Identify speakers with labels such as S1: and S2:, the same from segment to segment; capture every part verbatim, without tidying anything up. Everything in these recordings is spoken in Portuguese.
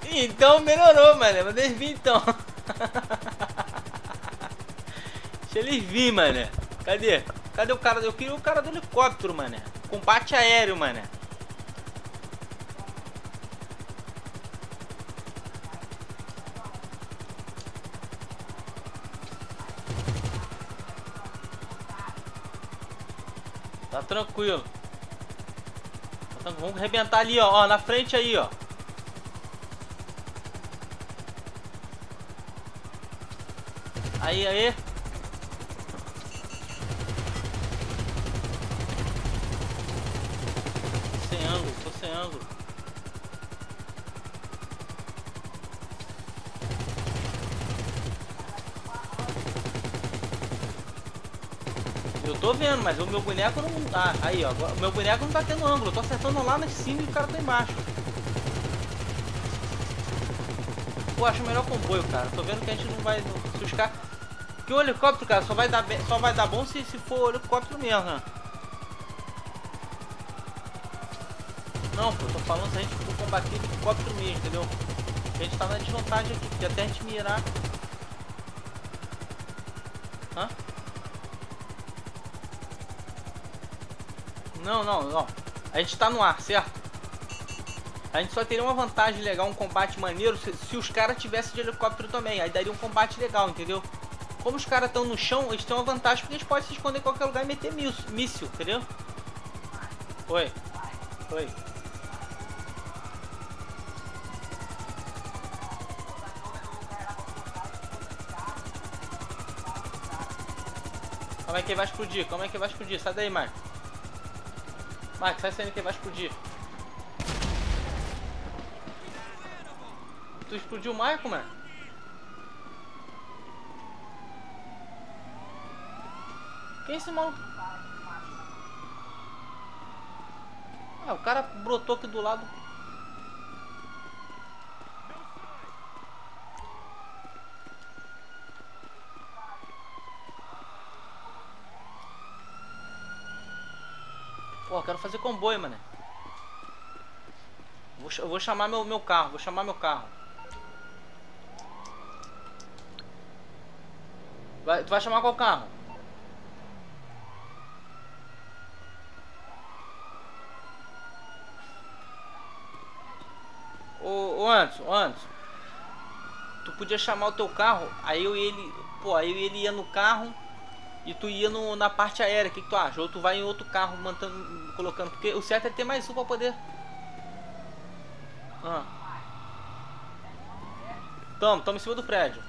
S1: Então melhorou, mano. Mas eles vir então. Deixa eles vir, mano. Cadê? Cadê o cara? Eu queria o cara do helicóptero, mano. Combate aéreo, mano. Tá tranquilo. Vamos arrebentar ali, ó, ó, na frente aí, ó. Aí, aí. Sem ângulo, tô sem ângulo. Eu tô vendo, mas o meu boneco não... Ah, aí, ó. O meu boneco não tá tendo ângulo. Eu tô acertando lá em cima e o cara tá embaixo. Pô, acho melhor comboio, cara. Tô vendo que a gente não vai... Se os caras... Porque o helicóptero, cara, só vai dar, bem... só vai dar bom se, se for o helicóptero mesmo, né? Não, pô. Tô falando se a gente for combater o helicóptero mesmo, entendeu? A gente tá na desvantagem aqui. Porque até a gente mirar... Hã? Não, não, não. A gente tá no ar, certo? A gente só teria uma vantagem legal, um combate maneiro, se, se os caras tivessem de helicóptero também. Aí daria um combate legal, entendeu? Como os caras estão no chão, eles têm uma vantagem porque eles podem se esconder em qualquer lugar e meter míssil, entendeu? Oi. Oi. Como é que vai explodir? Como é que vai explodir? Sai daí, Marco. Marco, sai saindo que vai explodir. Tu explodiu o Marco, mano? Quem é esse maluco? Ah, o cara brotou aqui do lado. Pô, eu quero fazer comboio, mano. Vou, eu vou chamar meu, meu carro, vou chamar meu carro. Vai, tu vai chamar qual carro? Ô, ô Anderson, Anderson. Tu podia chamar o teu carro, aí eu e ele... Pô, aí eu e ele ia no carro... E tu ia no, na parte aérea, o que, que tu acha? Ou tu vai em outro carro mantendo, colocando. Porque o certo é ter mais um pra poder. Ah. Tamo, tamo em cima do prédio.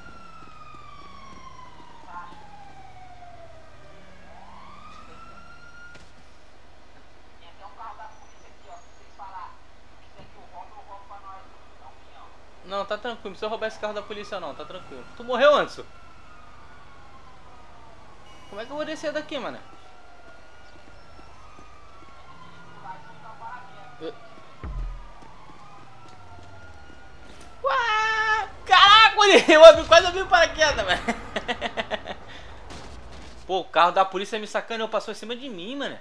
S1: Não, tá tranquilo, não precisa roubar esse carro da polícia não, tá tranquilo. Tu morreu, Anderson? Como é que eu vou descer daqui, mano? Eu... Uau! Caraca, eu quase abri o paraquedas, velho. Pô, o carro da polícia me sacaneou, passou em cima de mim, mano.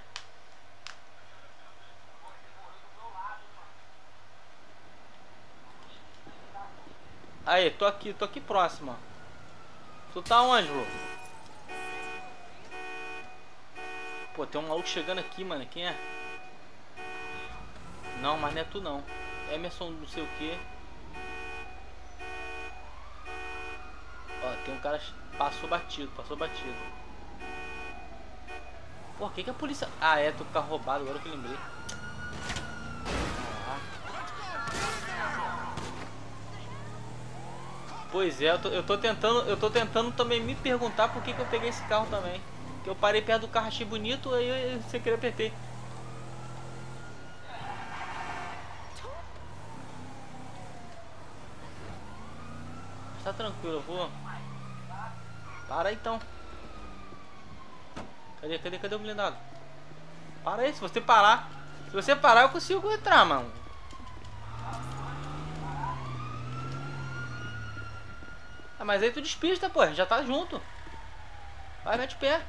S1: Aí, tô aqui, tô aqui próximo, ó. Tu tá onde, bro? Pô, tem um maluco chegando aqui, mano. Quem é? Não, mas não é tu não. Emerson não sei o que. Ó, tem um cara... Passou batido, passou batido. Pô, o que que a polícia... Ah, é, tô com o carro roubado, agora que eu lembrei. Ah. Pois é, eu tô, eu tô tentando... Eu tô tentando também me perguntar por que que eu peguei esse carro também. Que eu parei perto do carro, achei bonito, aí eu sem querer apertei. Tá tranquilo, eu vou. Para aí então. Cadê, cadê, cadê o blindado? Para aí, se você parar. Se você parar, eu consigo entrar, mano. Ah, mas aí tu despista, pô, já tá junto. Vai, mete o pé.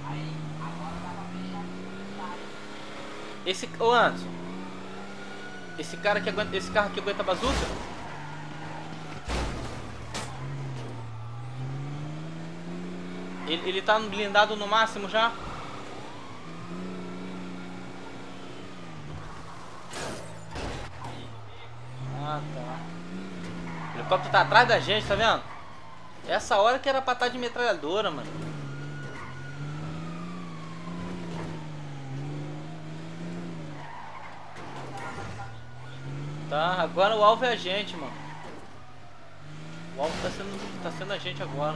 S1: Esse... Ô, Anderson. Esse cara que aguenta, esse carro que aguenta a bazuca? Ele, ele tá blindado no máximo já? Ah, tá. O helicóptero tá atrás da gente, tá vendo? Essa hora que era pra estar de metralhadora, mano. Tá, agora o alvo é a gente, mano. O alvo tá sendo, tá sendo a gente agora.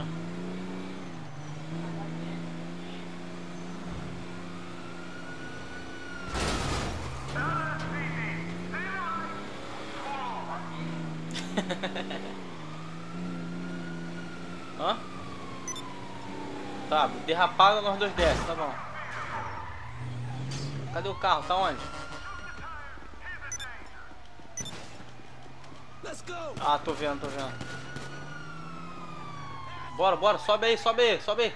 S1: Hã? Tá, derrapada nós dois desce, tá bom. Cadê o carro? Tá onde? Ah, tô vendo, tô vendo. Bora, bora, sobe aí, sobe aí, sobe aí.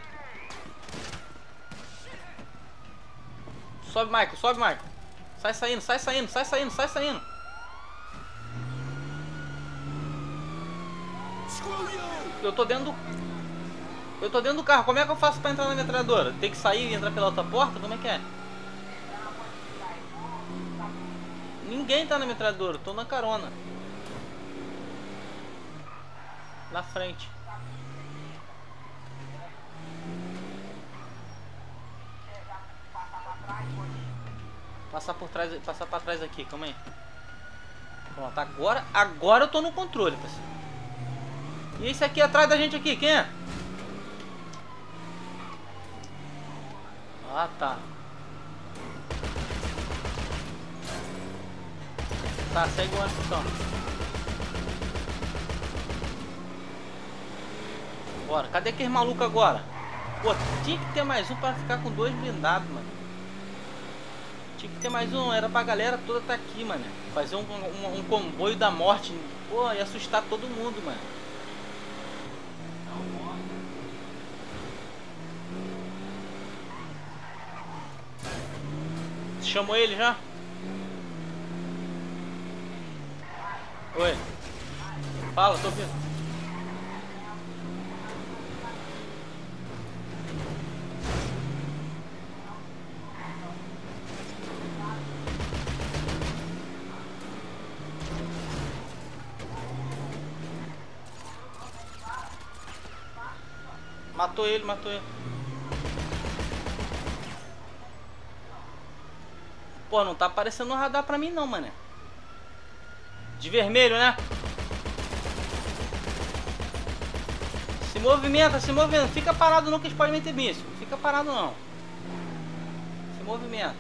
S1: Sobe, Michael, sobe, Michael. Sai saindo, sai saindo, sai saindo, sai saindo. Eu tô dentro do... Eu tô dentro do carro, como é que eu faço pra entrar na metralhadora? Tem que sair e entrar pela outra porta? Como é que é? Ninguém tá na metralhadora, tô na carona. Na frente. Passar por trás, passar pra trás aqui, calma aí. Pronto, agora, agora eu tô no controle, pessoal. E esse aqui atrás da gente aqui, quem é? Ah, tá. Tá, segue o ônibus então. Bora, cadê aquele maluco agora? Pô, tinha que ter mais um pra ficar com dois blindados, mano. Tinha que ter mais um, era pra galera toda tá aqui, mano. Fazer um, um, um comboio da morte. Pô, ia assustar todo mundo, mano. Chamou ele já? Oi. Fala, tô ouvindo. Matou ele, matou ele. Pô, não tá aparecendo no radar pra mim não, mano. De vermelho, né? Se movimenta, se movimenta. Fica parado não que eles podem meter míssil. Fica parado não. Se movimenta.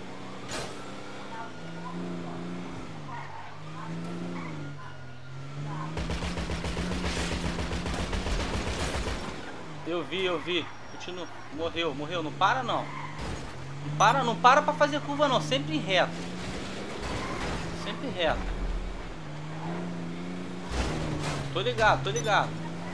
S1: Eu vi, eu vi. Continua. Morreu, morreu. Não para não. Não para, não para pra fazer curva não. Sempre reto. Sempre reto. Tô ligado, tô ligado.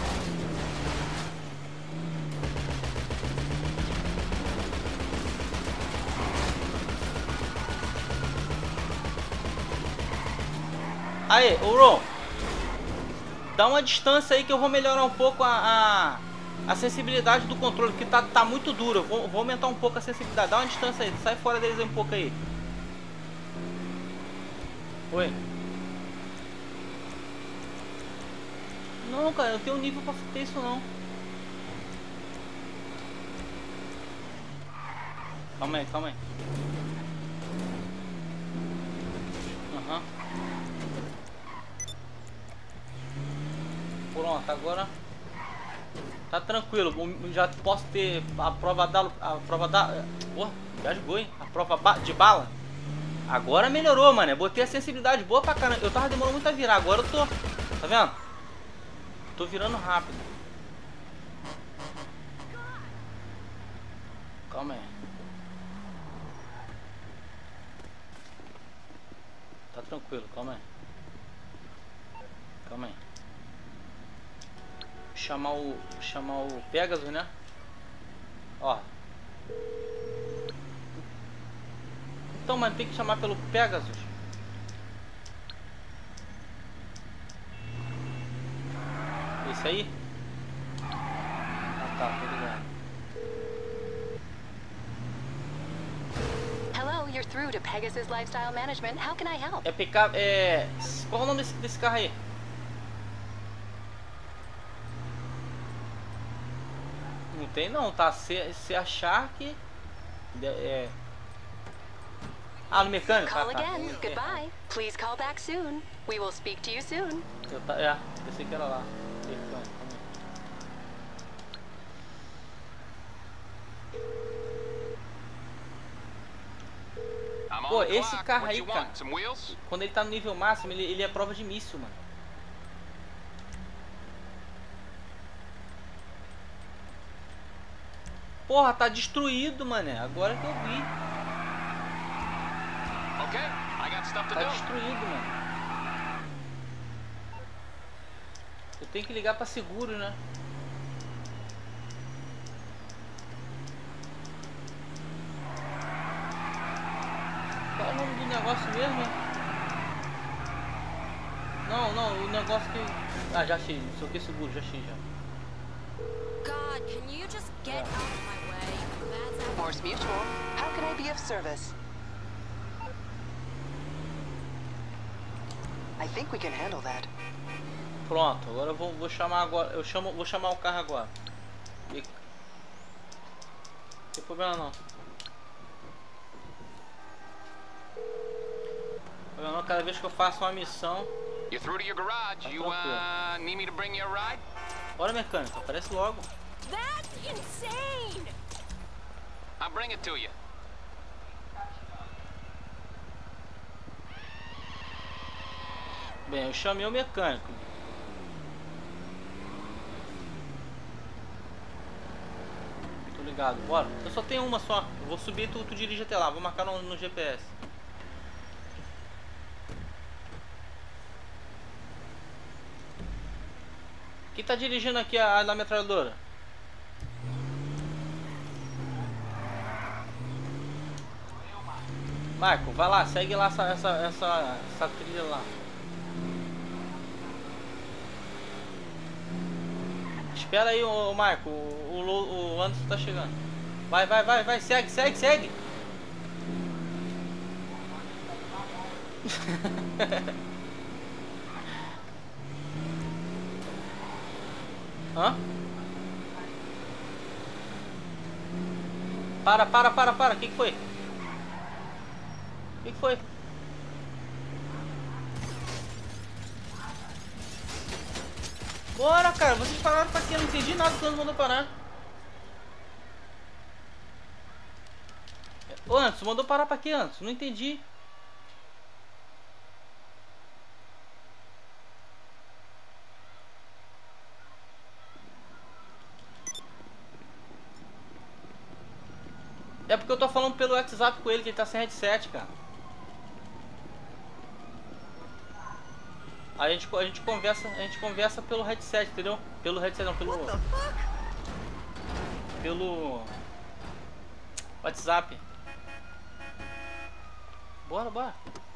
S1: Aí, ô Ron, dá uma distância aí que eu vou melhorar um pouco a, a, a sensibilidade do controle, que tá, tá muito duro. Eu vou, vou aumentar um pouco a sensibilidade. Dá uma distância aí, sai fora deles aí um pouco aí. Oi. Não, cara, eu tenho nível pra ter isso não. Calma aí, calma aí. Aham. Uhum. Pronto, agora tá tranquilo. Já posso ter a prova da... A prova da... Porra, gasgou, hein? A prova de bala. Agora melhorou, mano. Eu botei a sensibilidade boa pra caramba. Eu tava demorando muito a virar, agora eu tô... Tá vendo? Tô virando rápido. Calma aí. Tá tranquilo, calma aí. Calma aí. Chamar o... Chamar o Pegasus, né? Ó. Então, mano, tem que chamar pelo Pegasus. Esse aí? Ah tá, tô ligado.
S2: Hello, you're through to Pegasus Lifestyle Management. How can I help?
S1: É picar... é... Qual é o nome desse, desse carro aí? Não tem não, tá? Se, se achar que... É... Ah, no mecânico? Ah,
S2: Call
S1: tá.
S2: again. Goodbye. Please call back soon. We will speak to you soon.
S1: Eu tá, é, pensei que era lá. Mecânico. Pô, esse carro aí, cara, quando ele tá no nível máximo, ele, ele é prova de míssil, mano. Porra, tá destruído, mané. Agora que eu vi. Tá destruído, mano. Eu tenho que ligar pra seguro, né? Qual é o nome do negócio mesmo, hein? Não, não, o negócio que... Ah, já achei. Não sei o que seguro, já achei já.
S3: God, can you just get out of my way? That's
S4: Morse Mutual, how can I be of service? I think we can handle that.
S1: Pronto, agora eu vou, vou chamar agora. Eu chamo, vou chamar o carro agora. E... Não tem problema não. Problema não, cada vez que eu faço uma missão.
S5: You're through to your garage.
S1: Tá
S5: You uh, need me to bring you a ride?
S1: Bora, mecânico, aparece logo.
S3: That's insane!
S5: I'll bring it to you.
S1: Bem, eu chamei o mecânico. Tô ligado, bora. Eu só tenho uma só. Eu vou subir e tu, tu dirige até lá. Vou marcar no, no G P S. Quem tá dirigindo aqui a, a da metralhadora? Marco, vai lá, segue lá essa, essa, essa, essa trilha lá. Espera aí, ô, Marco, o, o, o Anderson tá chegando. Vai, vai, vai, vai, segue, segue, segue. Hã? Para, para, para, para, o que que foi? O que que foi? Bora, cara, vocês pararam pra quê? Eu não entendi nada quando mandou parar. Ô, Anderson, mandou parar pra quê, Anderson? Não entendi. É porque eu tô falando pelo WhatsApp com ele, que ele tá sem headset, cara. A gente, a gente conversa, a gente conversa pelo headset, entendeu? Pelo headset não, pelo pelo WhatsApp. Bora, bora.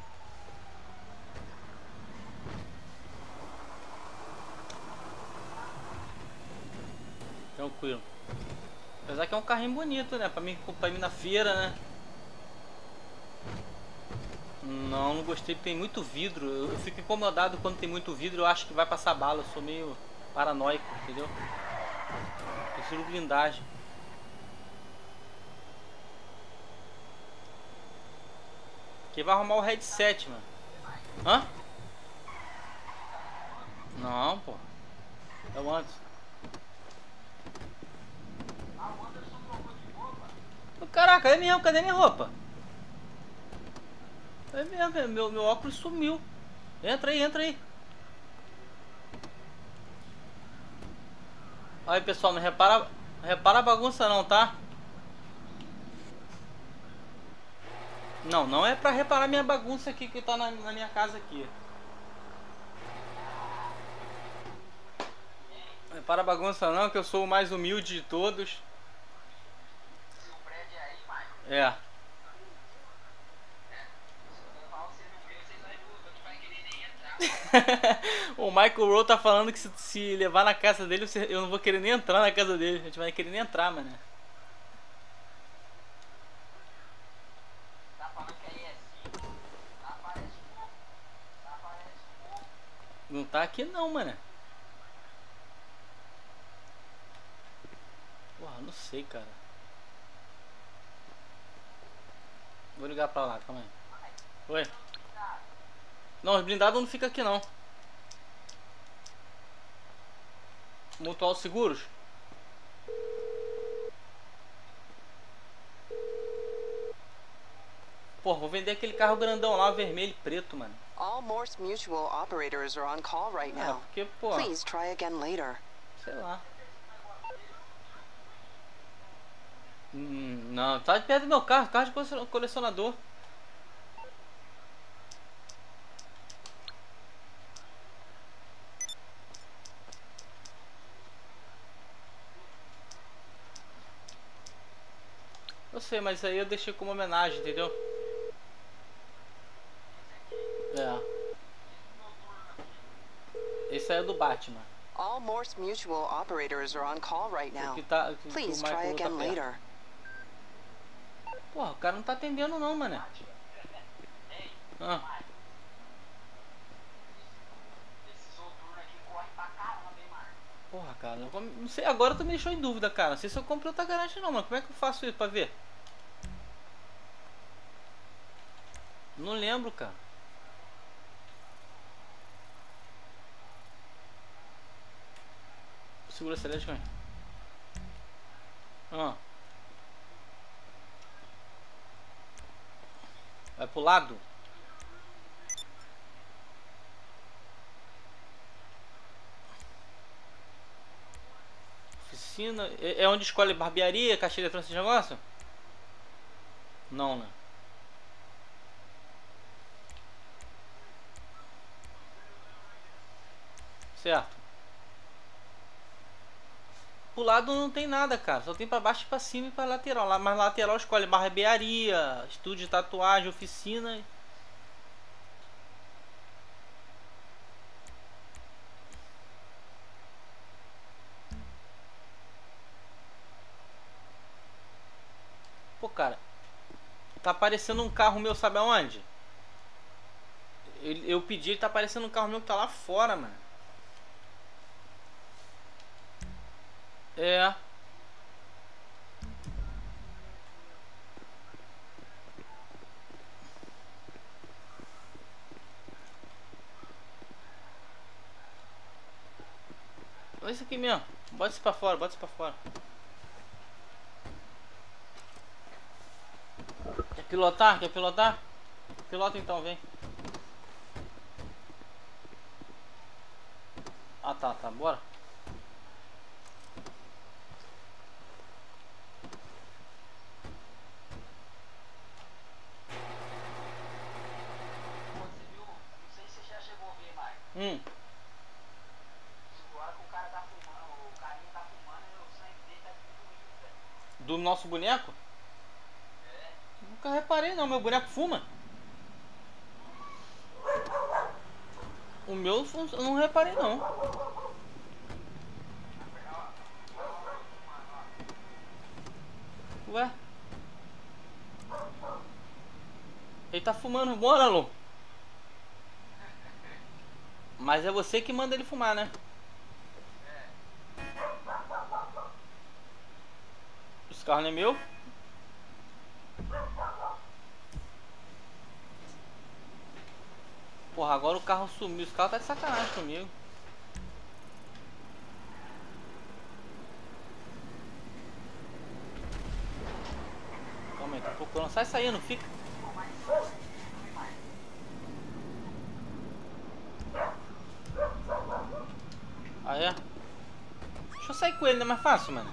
S1: Tranquilo. Apesar que é um carrinho bonito, né? Pra mim, pra mim na feira, né? Não, não gostei porque tem muito vidro. Eu, eu fico incomodado quando tem muito vidro. Eu acho que vai passar bala. Eu sou meio paranoico, entendeu? Prefiro blindagem. Quem vai arrumar o headset, mano? Hã? Não, pô. É o Anderson. Caraca, é mesmo, cadê minha roupa? É mesmo, meu, meu óculos sumiu. Entra aí, entra aí. Aí, pessoal, não repara, não repara a bagunça não, tá? Não, não é pra reparar minha bagunça aqui que tá na, na minha casa aqui. Não repara a bagunça não, que eu sou o mais humilde de todos. É. O Michael Rowe tá falando que se, se levar na casa dele, eu não vou querer nem entrar na casa dele. A gente vai querer nem entrar, mano. Não tá aqui não, mano. Porra, não sei, cara. Vou ligar pra lá, calma aí. Oi. Não, os blindados não fica aqui não. Mutual Seguros? Porra, vou vender aquele carro grandão lá, vermelho e preto, mano.
S4: All Morse Mutual operators are on call right
S1: É,
S4: now.
S1: porque, pô,
S4: Please try again later.
S1: sei lá. Hum, não, tá perto do meu carro, carro de colecionador. Eu sei, mas aí eu deixei como homenagem, entendeu? É. Esse aí é do Batman.
S4: All Morse Mutual operators are on call right
S1: O
S4: now.
S1: que tá, o que
S4: Please
S1: o
S4: try
S1: Michael tá
S4: again
S1: perto.
S4: later.
S1: Porra, o cara não tá atendendo não, mano. Ah. Porra, cara, eu não sei, agora tu me deixou em dúvida, cara. Não sei se eu comprei outra garagem não, mano. Como é que eu faço isso pra ver? Não lembro, cara. Segura celeste, cara. Ah. Vai pro lado. Oficina. É é onde escolhe barbearia, caixa eletrônica, esse negócio? Não, né? Certo. Pro lado não tem nada, cara. Só tem pra baixo e pra cima e pra lateral. Lá, mas lateral escolhe barbearia, estúdio de tatuagem, oficina. Pô, cara. Tá aparecendo um carro meu, sabe aonde? Eu, eu pedi, ele tá aparecendo um carro meu que tá lá fora, mano. É. Olha isso aqui mesmo. Bota isso pra fora, bota isso pra fora. Quer pilotar? Quer pilotar? Pilota então, vem. Ah, tá, tá, bora. Hum. Do nosso boneco? Nunca reparei não, meu boneco fuma. O meu eu não reparei não. Ué? Ele tá fumando, bora, Lu. Mas é você que manda ele fumar, né? Esse carro não é meu? Porra, agora o carro sumiu. Esse carro tá de sacanagem comigo. Calma aí, tô procurando. Sai saindo, fica. Ah, é? Deixa eu sair com ele, não é mais fácil, mano.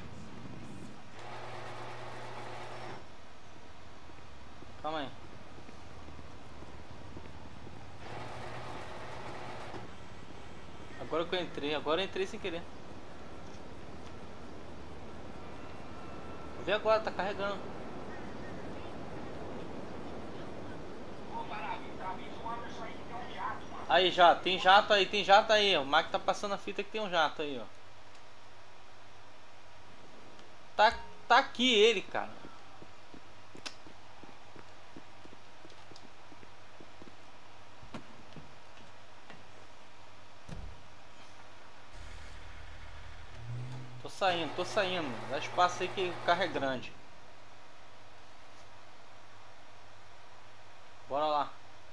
S1: Calma aí. Agora que eu entrei, agora eu entrei sem querer. Vê agora, tá carregando. Aí já, tem jato aí, tem jato aí. O Mike tá passando a fita que tem um jato aí, ó. Tá, tá aqui ele, cara. Tô saindo, tô saindo. Dá espaço aí que o carro é grande. Bora lá.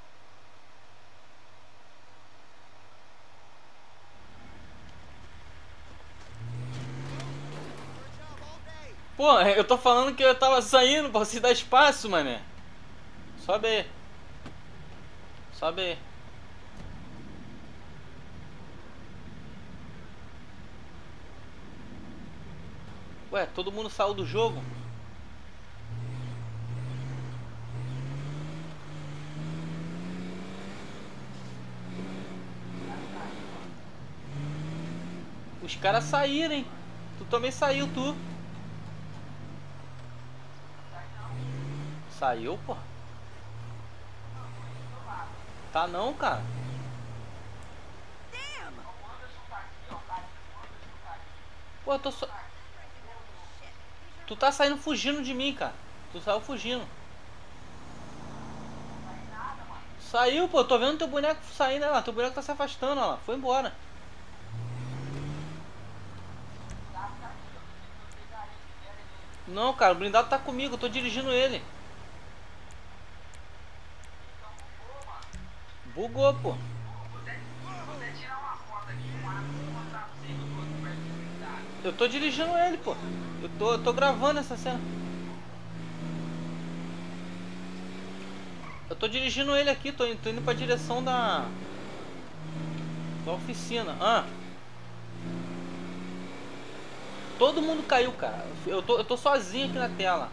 S1: Pô, eu tô falando que eu tava saindo pra você dar espaço, mané. Sobe aí. Sobe aí. Ué, todo mundo saiu do jogo? Os caras saíram, hein? Tu também saiu, tu. Saiu, pô. Tá não, cara. Pô, eu tô só... Tu tá saindo fugindo de mim, cara. Tu saiu fugindo. Saiu, pô. Tô vendo teu boneco saindo, olha lá. Teu boneco tá se afastando, olha lá. Foi embora. Não, cara. O blindado tá comigo. Eu tô dirigindo ele. Bugou, pô. Eu tô dirigindo ele, pô. Eu tô, eu tô gravando essa cena. Eu tô dirigindo ele aqui, tô, tô indo pra direção da... da oficina. Ah. Todo mundo caiu, cara. Eu tô, eu tô sozinho aqui na tela.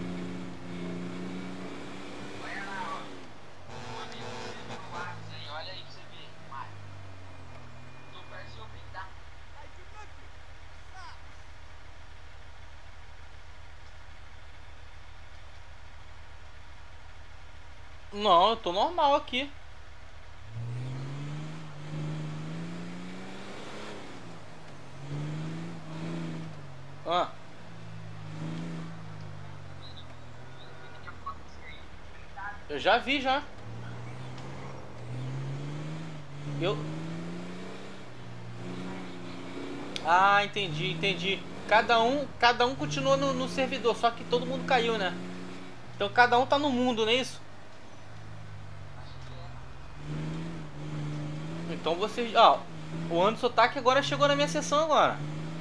S1: Não, eu tô normal aqui. Ah. Eu já vi já. Eu... Ah, entendi, entendi. Cada um, cada um continuou no, no servidor, só que todo mundo caiu, né? Então cada um tá no mundo, não é isso? Então vocês... Ó, o Anderson Taque agora chegou na minha sessão agora.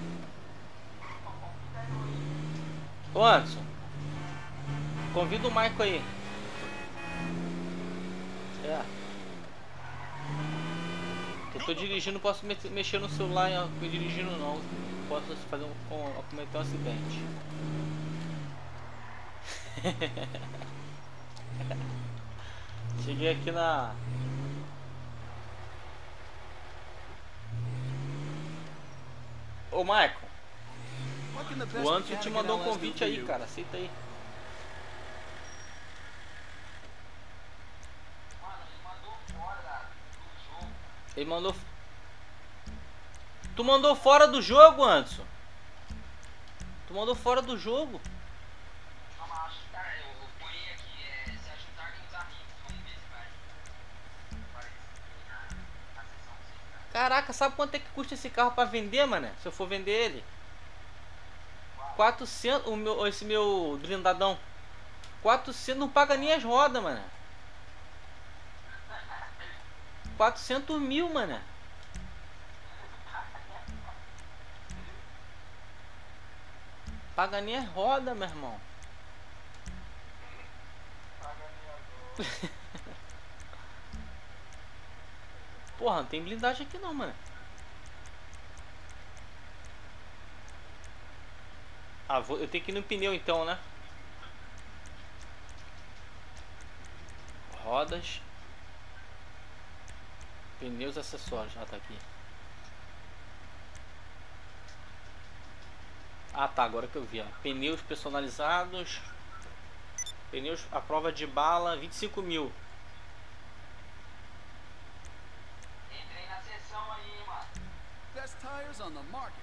S1: Ô Anderson, convida o Michael aí. É. Eu tô dirigindo, posso me mexer no celular e dirigindo não. Posso fazer um, um, cometer um acidente. Cheguei aqui na... Ô Michael, o Anderson te mandou um convite aí, cara. Aceita aí. Ele mandou... Tu mandou fora do jogo, Anderson. Tu mandou fora do jogo. Caraca, sabe quanto é que custa esse carro pra vender, mané? Se eu for vender ele quatrocentos, o meu, esse meu blindadão quatrocentos, não paga nem as rodas, mané. Quatrocentos mil, mané. Paga nem as rodas, meu irmão. Porra, não tem blindagem aqui não, mano. Ah, vou, eu tenho que ir no pneu então, né? Rodas. Pneus, acessórios. Ah, tá aqui. Ah, tá, agora que eu vi, ó. Pneus personalizados. Pneus à prova de bala, vinte e cinco mil.
S6: cars on the market.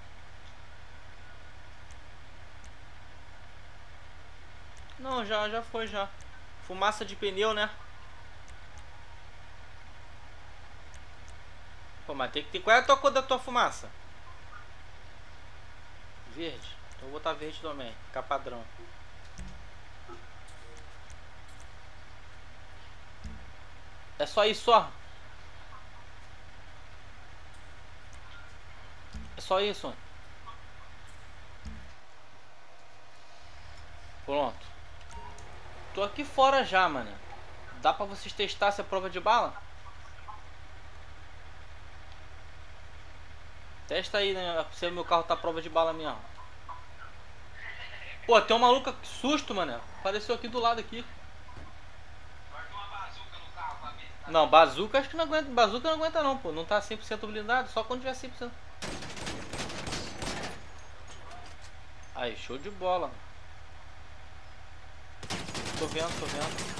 S1: Não, já, já foi já. Fumaça de pneu, né? Pô, mas tem que ter... Qual é a tua cor da tua fumaça? Verde. Então eu vou botar verde também. Ficar padrão. É só isso, ó. É só isso. Pronto. Tô aqui fora já, mano. Dá pra vocês testar se é prova de bala? Testa aí, né? Se o meu carro tá prova de bala mesmo. Pô, tem um maluco, que susto, mano. Apareceu aqui do lado aqui. Não, bazuca acho que não aguenta. Bazuca não aguenta não, pô. Não tá cem por cento blindado, só quando tiver cem por cento. Aí, show de bola. Tô vendo, tô vendo.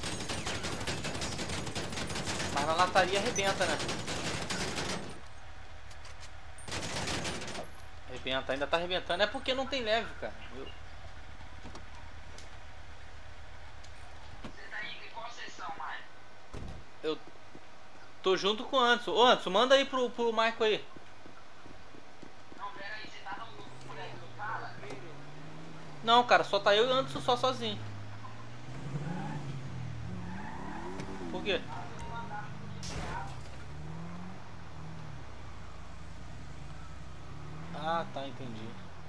S1: Mas na lataria arrebenta, né? Arrebenta, ainda tá arrebentando. É porque não tem leve, cara. Eu... Eu tô junto com o Anderson. Ô Anderson, manda aí pro, pro Michael aí. Não, cara, só tá eu e o Anderson só sozinho. Por quê? Ah, tá, entendi.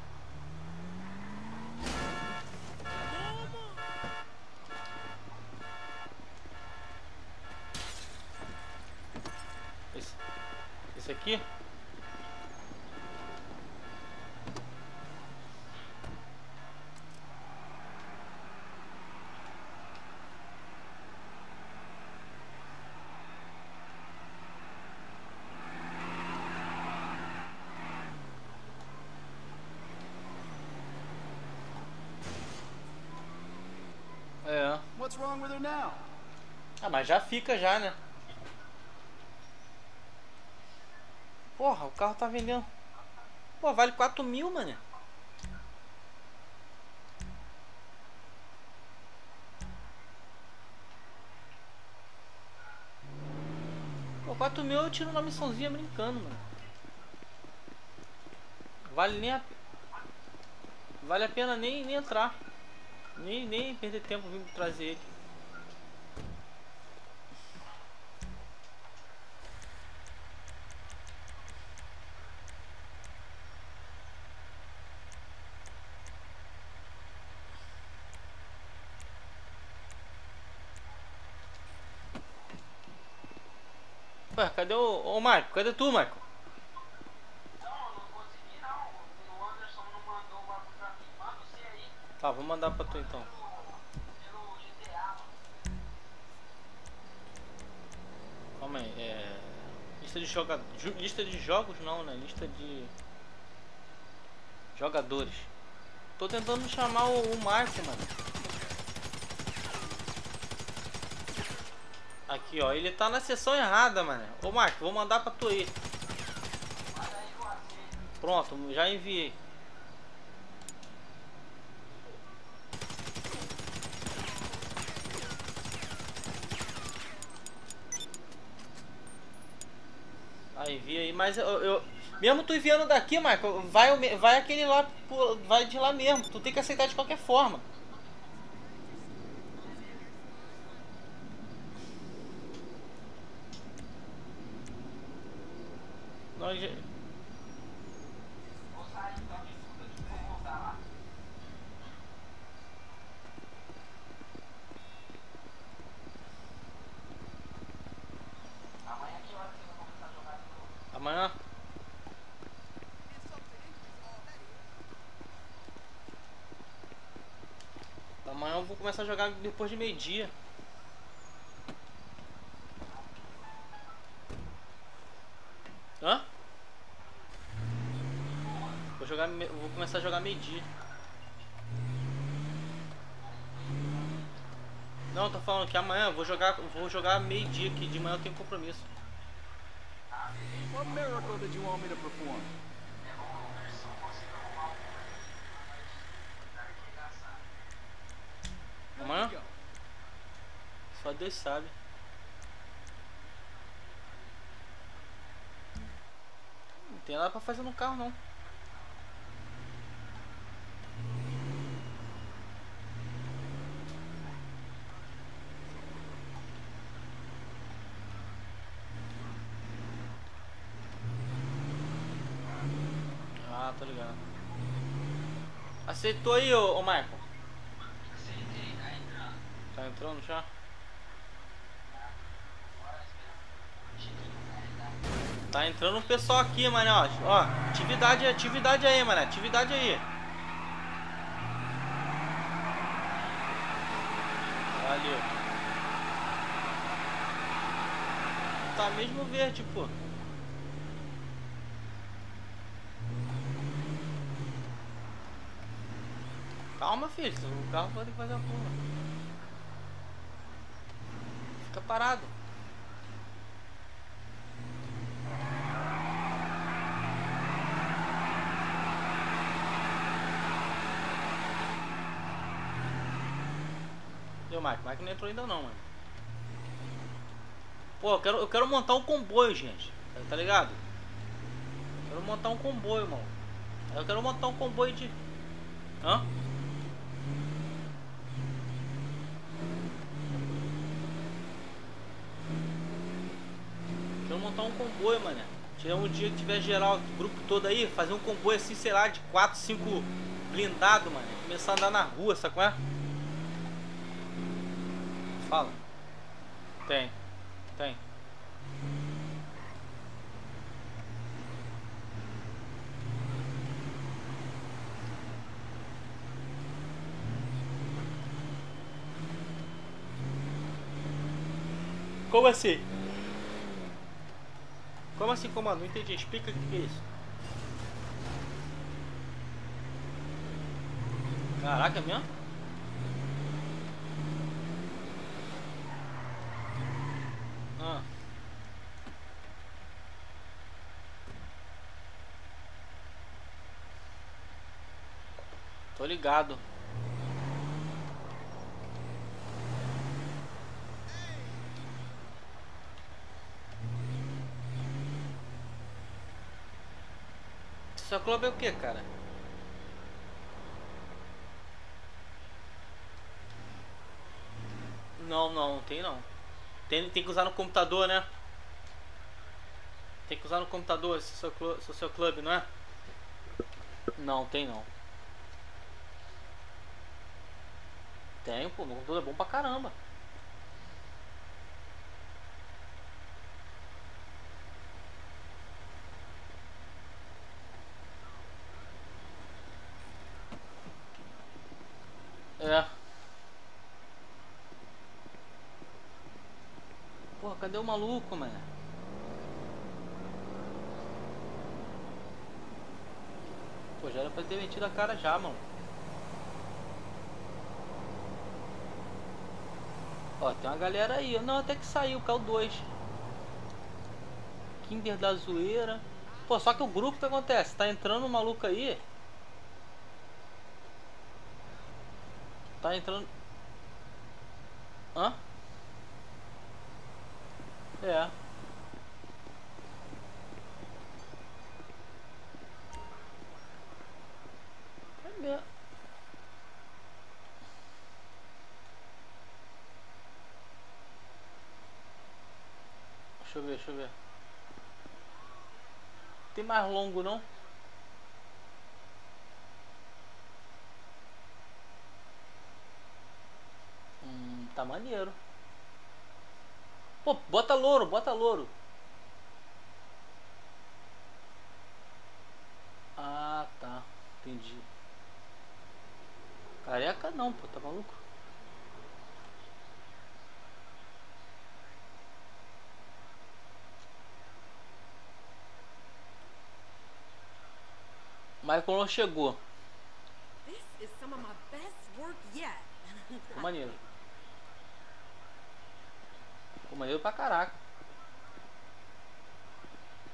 S1: Esse, esse aqui? É.
S6: What's wrong with her now?
S1: Ah, mas já fica já, né? Porra, o carro tá vendendo. Pô, vale quatro mil, mano. Pô, quatro mil eu tiro uma missãozinha brincando, mano. Vale nem a... Vale a pena nem, nem entrar. Nem, nem perder tempo vindo trazer ele. Ué, cadê o... Ô, Marco? Cadê tu, Marco?
S7: Não, não consegui não. O Anderson não mandou o bagulho pra mim. Manda você aí.
S1: Tá, vou mandar pra tu então.
S7: Pelo G T A, mano.
S1: Calma aí, é... Lista de joga... Lista de jogos não, né? Lista de... Jogadores. Tô tentando chamar o, o Marco, mano. Aqui, ó. Ele tá na sessão errada, mano. Ô, Marco, vou mandar pra tu aí. Pronto, já enviei. Aí, envia aí. Mas eu, eu... Mesmo tu enviando daqui, Marco, vai, vai aquele lá, vai de lá mesmo. Tu tem que aceitar de qualquer forma. Nós...
S7: Vou sair então de tudo aqui e vou voltar lá. Amanhã que hora você vai começar a jogar de novo?
S1: Amanhã? Amanhã eu vou começar a jogar depois de meio-dia. Hã? Vou jogar, vou começar a jogar meio-dia. Não, tô falando que amanhã eu vou jogar, vou jogar meio-dia, que de manhã eu tenho compromisso.
S7: Ah,
S6: What miracle did you want me to perform?
S1: Mano, só Deus sabe. Não tem nada pra fazer no carro não. Ah, tô ligado. Aceitou aí, ô, ô Michael?
S7: Aceitei, tá entrando.
S1: Tá entrando já? Tá entrando um pessoal aqui, mano, ó. Ó, atividade, atividade aí, mano. Atividade aí. Valeu. Tá mesmo verde, pô. Calma, filho. O carro pode fazer a curva. Fica parado. Deu, Mike. Mike não entrou ainda não, mano. Pô, eu quero, eu quero montar um comboio, gente. Tá ligado? Quero montar um comboio, mano. Eu quero montar um comboio de... Hã? Quero montar um comboio, mano. Tiver um dia que tiver geral, o grupo todo aí, fazer um comboio assim, sei lá, de quatro, cinco blindado, mano. Começar a andar na rua, sabe qual é? Fala. Tem. Tem. Como assim? Como assim, comando? Não entendi. Explica o que é isso. Caraca, é mesmo? Ah. Tô ligado. Seu clube é o que, cara? Não, não, não tem não. Tem, tem que usar no computador, né? Tem que usar no computador esse seu, esse seu clube, não é? Não, tem não. Tem, pô, meu computador é bom pra caramba. É. Porra, cadê o maluco, mano? Pô, já era pra ter metido a cara já, mano. Ó, tem uma galera aí. Não, até que saiu, caiu dois. Kinder da zoeira. Pô, só que o grupo, o que acontece? Tá entrando um maluco aí. Tá entrando... Hã? É. É mesmo. Deixa eu ver, deixa eu ver. Tem mais longo não? Hum, tá maneiro. Pô, bota louro, bota louro. Ah, tá. Entendi. Careca não, pô, tá maluco? Michael não chegou.
S8: This is some of my best work yet.
S1: Ficou maneiro. Ficou maneiro pra caraca.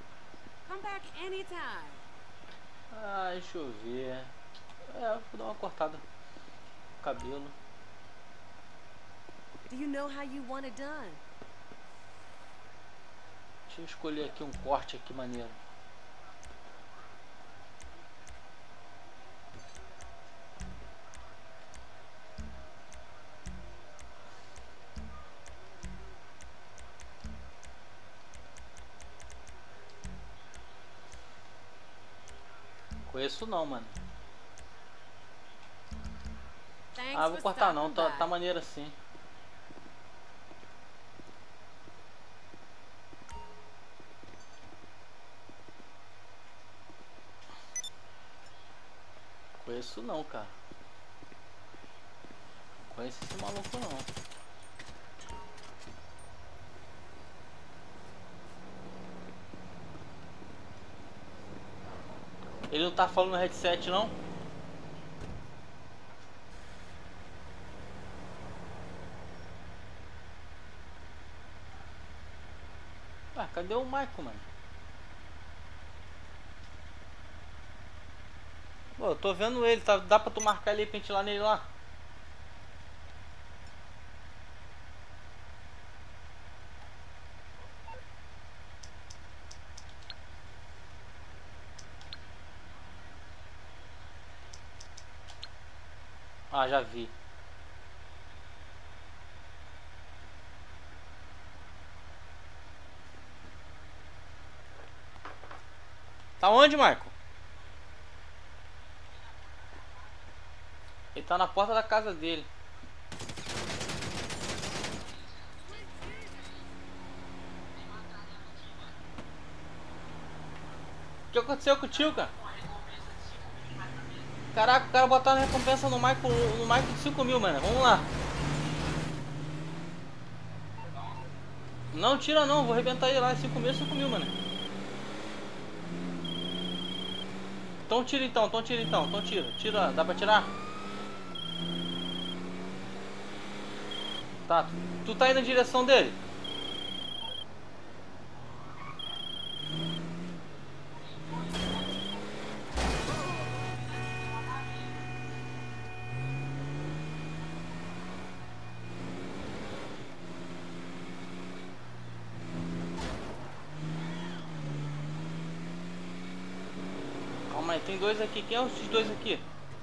S8: Come back anytime.
S1: Ah, deixa eu ver. É, vou dar uma cortada no cabelo.
S8: Do you know how you want it done?
S1: Deixa eu escolher aqui um corte aqui maneiro. Conheço não, mano.
S8: Thanks
S1: Ah, vou
S8: for
S1: cortar não,
S8: stopping
S1: tá,
S8: by.
S1: tá maneiro assim. Conheço não, cara. Conheço esse maluco não. Ele não tá falando no headset não? Ah, cadê o Michael, mano? Pô, eu tô vendo ele, tá, dá pra tu marcar ele pra gente ir lá nele lá? Ah, já vi. Tá onde, Michael? Ele tá na porta da casa dele. O que aconteceu com o tio, cara? Caraca, o cara botaram recompensa no Michael, no Michael de cinco mil, mano. Vamos lá. Não, tira não, vou arrebentar ele lá. cinco mil, cinco mil, mano. Então tira então, então tira então, então tira. Tira, dá pra tirar? Tá, tu, tu tá indo na direção dele? Calma aí, tem dois aqui. Quem é esses dois aqui?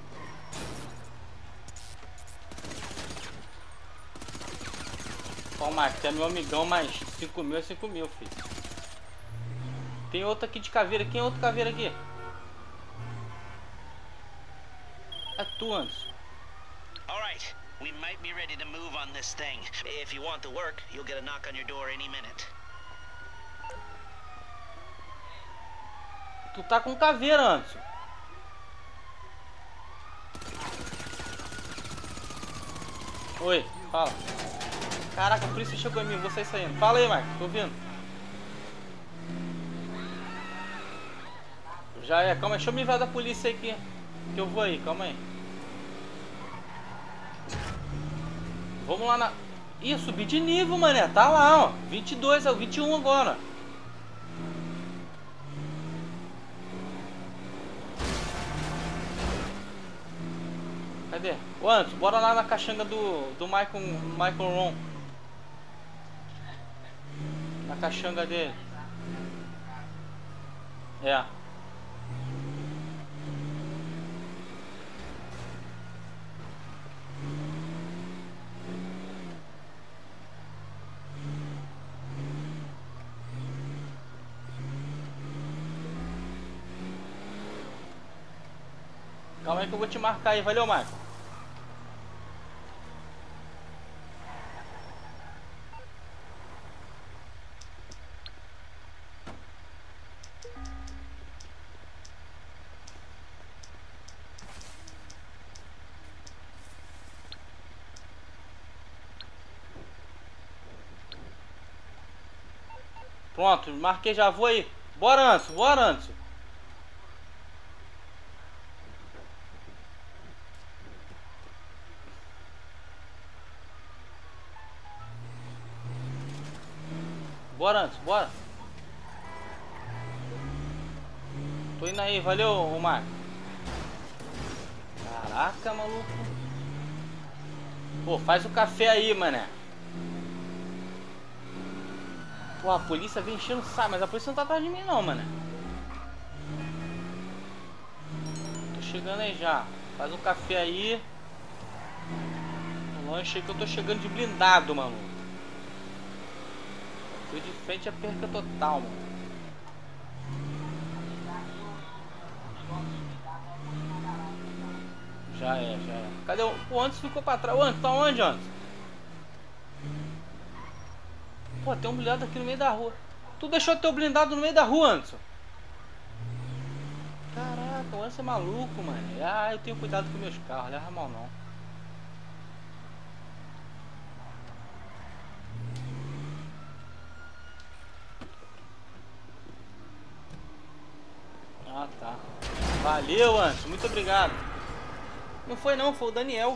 S1: Ó, Marcos, é meu amigão, mas cinco mil é cinco mil, filho. Tem outro aqui de caveira. Quem é outro caveira aqui? É tu, Anderson.
S9: Alright, we might be ready to move on this thing. If you want to work, you'll get a knock on your door any minute.
S1: Tu tá com caveira, Anderson. Oi, fala. Caraca, a polícia chegou em mim, vocês saindo. Fala aí, Marcos, tô ouvindo. Já é, calma aí, deixa eu me ver da polícia aqui. Que eu vou aí, calma aí. Vamos lá na... Ih, subi de nível, mané. Tá lá, ó. vinte e dois, é o vinte e um agora. Cadê? Ô, Anderson, bora lá na caixanga do, do Michael, Michael Ron. Na caixanga dele. É. Calma aí que eu vou te marcar aí, valeu, Marco. Pronto, marquei, já vou aí. Bora, Anderson, bora, Anderson. Bora, Anderson, bora. Tô indo aí, valeu, ô Marco. Caraca, maluco. Pô, faz o café aí, mané. Pô, a polícia vem enchendo o saco, mas a polícia não tá atrás de mim não, mané. Tô chegando aí já. Faz um café aí. O lanche aí que eu tô chegando de blindado, mano. Tô de frente a perca total, mano. Já é, já é. Cadê o... O Anderson ficou pra trás. O Anderson, tá onde, Anderson? Pô, tem um blindado aqui no meio da rua. Tu deixou teu blindado no meio da rua, Anderson? Caraca, o Anderson é maluco, mano. Ah, eu tenho cuidado com meus carros, leva mal não. Ah, tá. Valeu, Anderson. Muito obrigado. Não foi não, foi o Daniel.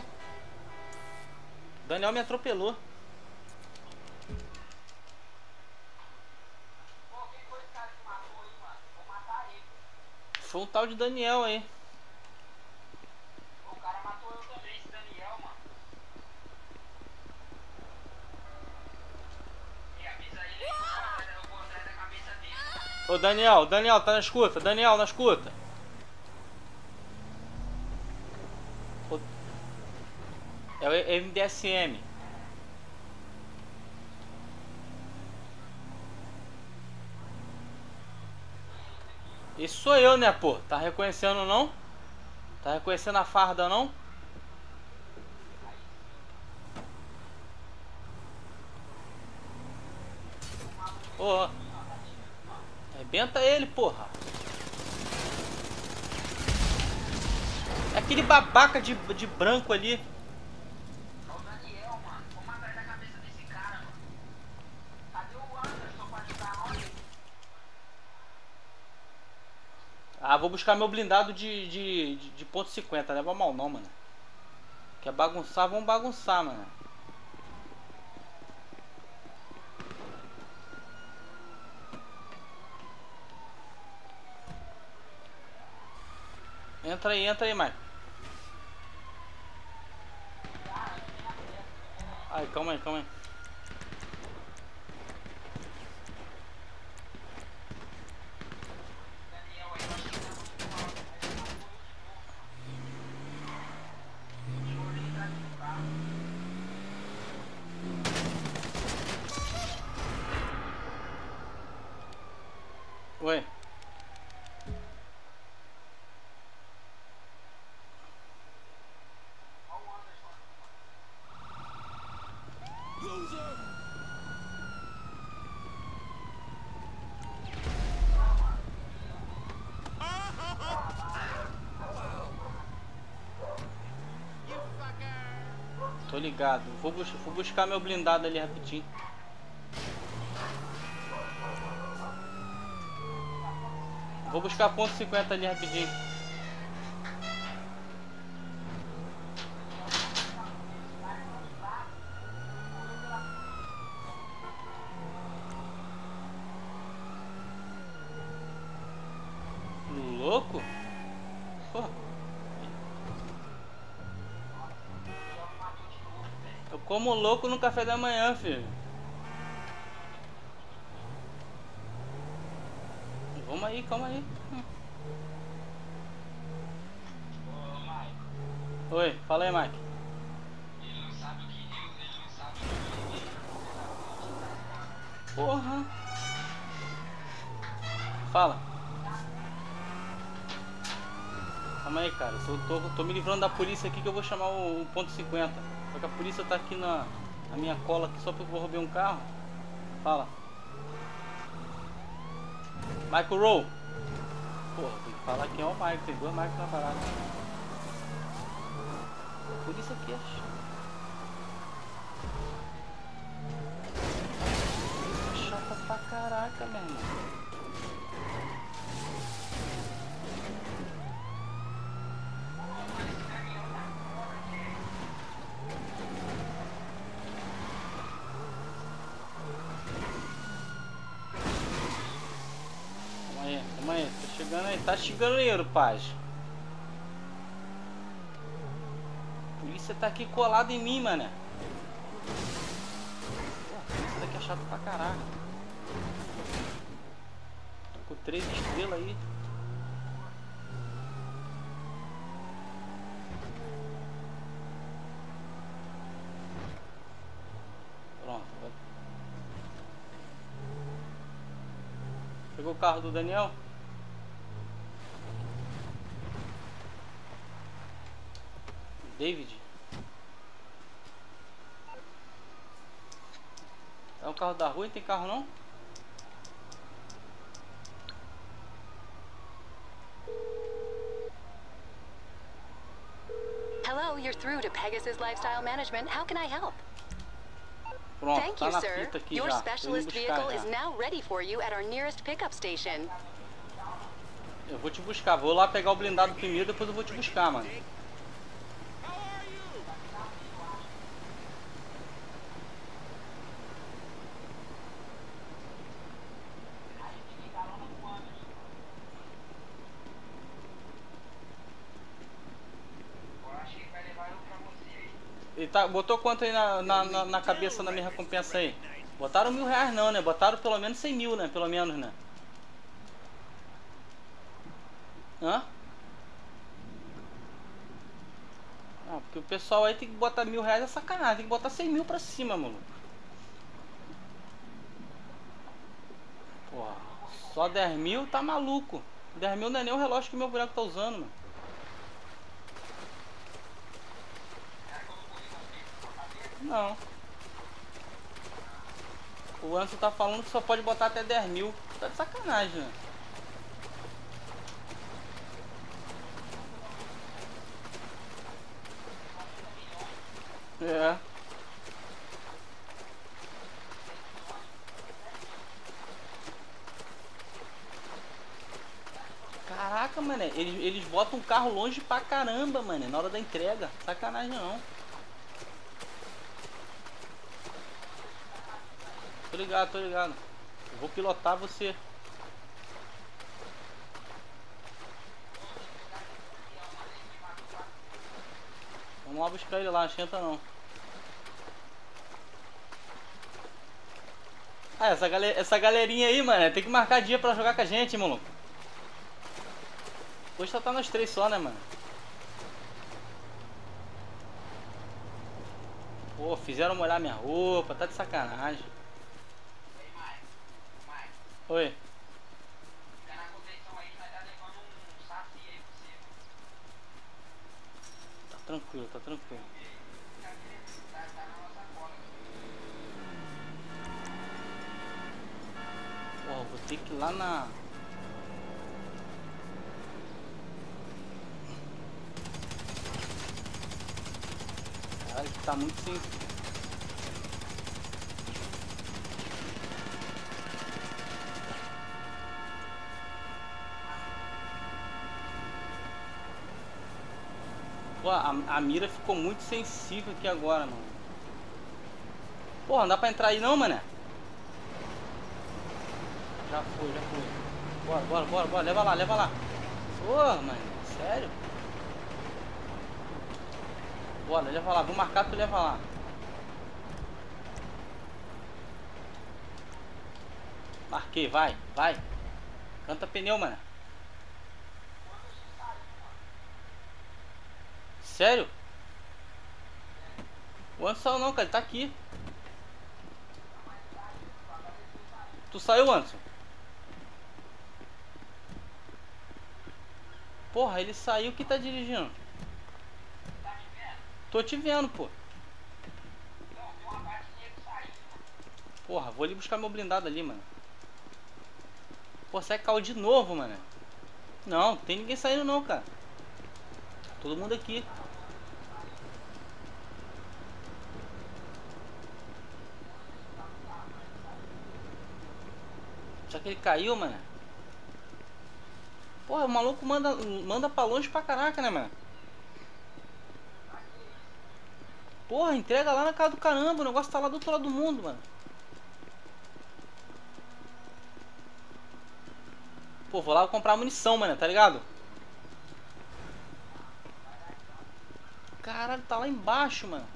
S1: O Daniel me atropelou. Foi um tal de Daniel aí.
S7: O cara matou eu também, esse Daniel, mano. E avisa ele aí que eu vou atrás da cabeça dele.
S1: Ô Daniel, Daniel, tá na escuta? Daniel, na escuta. É o M D S M. Esse sou eu, né, pô? Tá reconhecendo não? Tá reconhecendo a farda não? Pô, arrebenta ele, porra. É aquele babaca de, de branco ali.
S7: É o Daniel, mano. Vamos atrás da cabeça desse cara, mano. Cadê o Anderson pra ajudar nós?
S1: Ah, vou buscar meu blindado de, de, de, de ponto cinquenta, leva mal não, mano. Quer bagunçar, vamos bagunçar, mano. Entra aí, entra aí, Mike. Ai, calma aí, calma aí. Oi. Tô ligado. Vou, bus vou buscar meu blindado ali rapidinho. Vou buscar ponto cinquenta ali rapidinho. Louco? Pô. Eu como louco no café da manhã, filho. Vamos aí, calma aí. Hum. Oi, fala aí, Mike.
S7: Ele não sabe o que deu, ele não sabe o que deu.
S1: Porra. Fala. Calma aí, cara. Tô, tô, tô me livrando da polícia aqui que eu vou chamar o, o ponto cinquenta. Só que a polícia tá aqui na, na minha cola aqui só porque eu vou roubar um carro. Fala. Michael Rowe. Porra, tem que falar quem é o Michael. Tem dois Michael na parada. A polícia aqui é chata. Chata pra caraca, meu irmão. Calma aí, calma aí. Chegando aí, tá chegando aí, paz. A polícia tá aqui colada em mim, mané. Pô, a polícia daqui é chato pra caraca. Tô com três estrelas aí. Pronto. Pegou o carro do Daniel? David? É um carro da rua e tem carro não?
S2: Hello, you're through to Pegasus Lifestyle Management. How can I help?
S1: Pronto,
S2: Thank
S1: tá
S2: you,
S1: na
S2: sir.
S1: fita aqui
S2: Your
S1: já.
S2: specialist
S1: Tô indo buscar
S2: vehicle is
S1: já.
S2: now ready for you at our nearest pickup station.
S1: Eu vou te buscar, vou lá pegar o blindado primeiro, depois eu vou te buscar, mano. E tá, botou quanto aí na, na, na, na cabeça da minha recompensa aí? Botaram mil reais não, né? Botaram pelo menos cem mil, né? Pelo menos, né? Hã? Ah, porque o pessoal aí tem que botar mil reais é sacanagem. Tem que botar cem mil pra cima, mano. Porra, só dez mil tá maluco. dez mil não é nem o relógio que meu boneco tá usando, mano. Não. O Anderson tá falando que só pode botar até dez mil. Tá de sacanagem, né? É. Caraca, mano. Eles, eles botam um carro longe pra caramba, mano. Na hora da entrega. Sacanagem não. Tô ligado, tô ligado. Eu vou pilotar você. Vamos lá buscar ele lá, não esquenta não. Ah, essa, galera, essa galerinha aí, mano, tem que marcar dia pra jogar com a gente, maluco. Hoje só tá nós três só, né, mano? Pô, fizeram molhar minha roupa, tá de sacanagem. Oi.
S7: Fica na contenção aí, vai estar levando um saci aí pra você.
S1: Tá tranquilo, tá tranquilo.
S7: Tá, tá na nossa cola.
S1: Porra, vou ter que ir lá na... Caralho, que tá muito sem... Pô, a, a mira ficou muito sensível aqui agora, mano. Porra, não dá pra entrar aí não, mané. Já foi, já foi. Bora, bora, bora, bora. Leva lá, leva lá. Porra, mano. Sério? Bora, leva lá. Vou marcar, tu leva lá. Marquei, vai, vai. Canta pneu, mano. Sério? O Anderson não, cara, ele tá aqui. Tu saiu, Anderson? Porra, ele saiu que tá dirigindo. Tô te vendo, pô. Porra, vou ali buscar meu blindado ali, mano. Pô, será que caiu de novo, mano? Não, não tem ninguém saindo não, cara. Todo mundo aqui. Será que ele caiu, mano? Porra, o maluco manda, manda pra longe pra caraca, né, mano? Porra, entrega lá na casa do caramba. O negócio tá lá do outro lado do mundo, mano. Pô, vou lá comprar munição, mano, tá ligado? Caralho, tá lá embaixo, mano.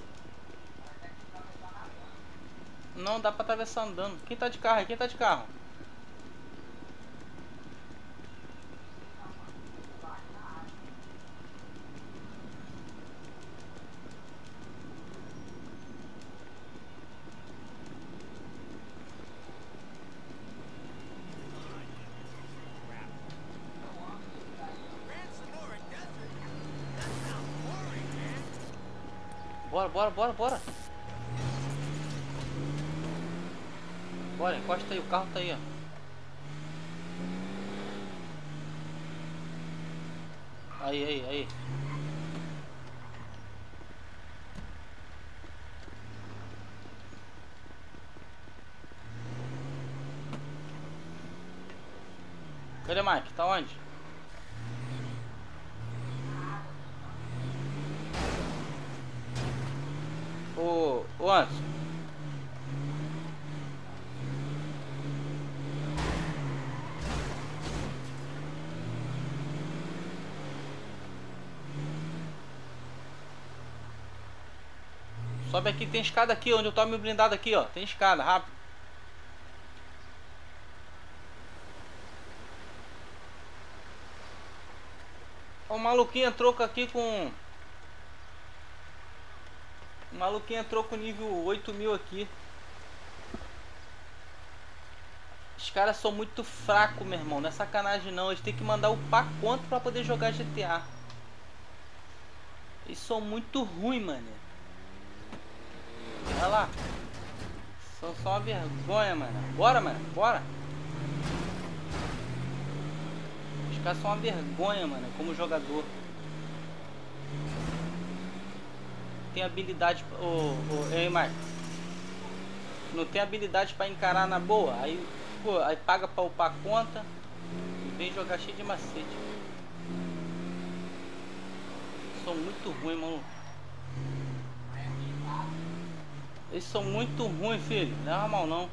S1: Não, dá pra atravessar andando. Quem tá de carro? Quem tá de carro? Bora, bora, bora, bora. Bora, encosta aí, o carro tá aí, ó. Aí, aí, aí. Cadê Mike? Tá onde? Ô, ô Anderson. Sobe aqui, tem escada aqui, onde eu tô me blindado aqui, ó. Tem escada, rápido. O maluquinho entrou aqui com... O maluquinho entrou com nível oito mil aqui. Os caras são muito fracos, meu irmão. Não é sacanagem não. Eles têm que mandar upar conta pra poder jogar G T A. Eles são muito ruins, mano. Olha lá. São só uma vergonha, mano. Bora, mano. Bora. Os caras são uma vergonha, mano. Como jogador. Tem habilidade. Ô, ô, ei, Marcos. Não tem habilidade pra encarar na boa. Aí, pô, aí paga pra upar a conta. E vem jogar cheio de macete. São muito ruins, mano. Eles são muito ruins, filho. Não é mal não.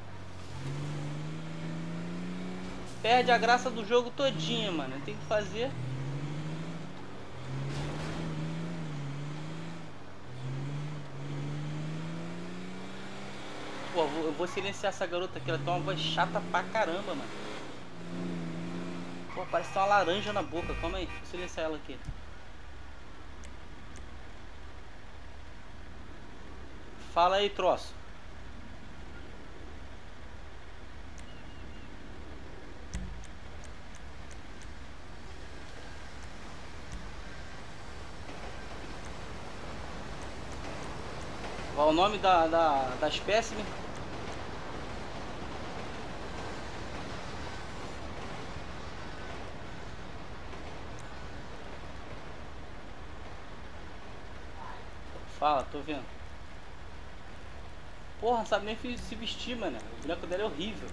S1: Perde a graça do jogo todinha, mano. Tem que fazer. Pô, eu vou silenciar essa garota aqui. Ela tem uma voz chata pra caramba, mano. Pô, parece que tem uma laranja na boca. Calma aí, vou silenciar ela aqui. Fala aí, troço. Qual o nome da, da, da espécime? Fala, tô vendo. Porra, não sabe nem se vestir, mano. O boneco dela é horrível.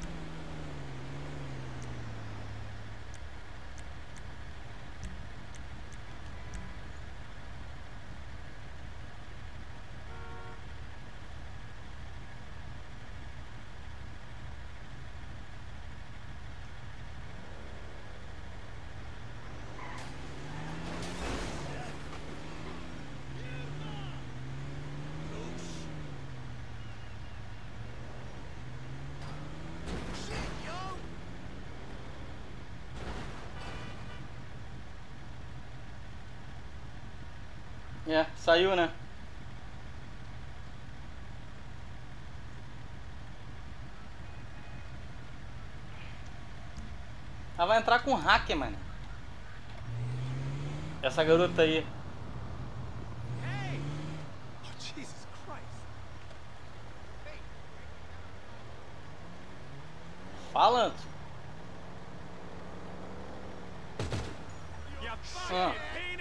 S1: É, saiu, né? Ela vai entrar com hacker, mano. Essa garota aí. Fala, Anto. Ah.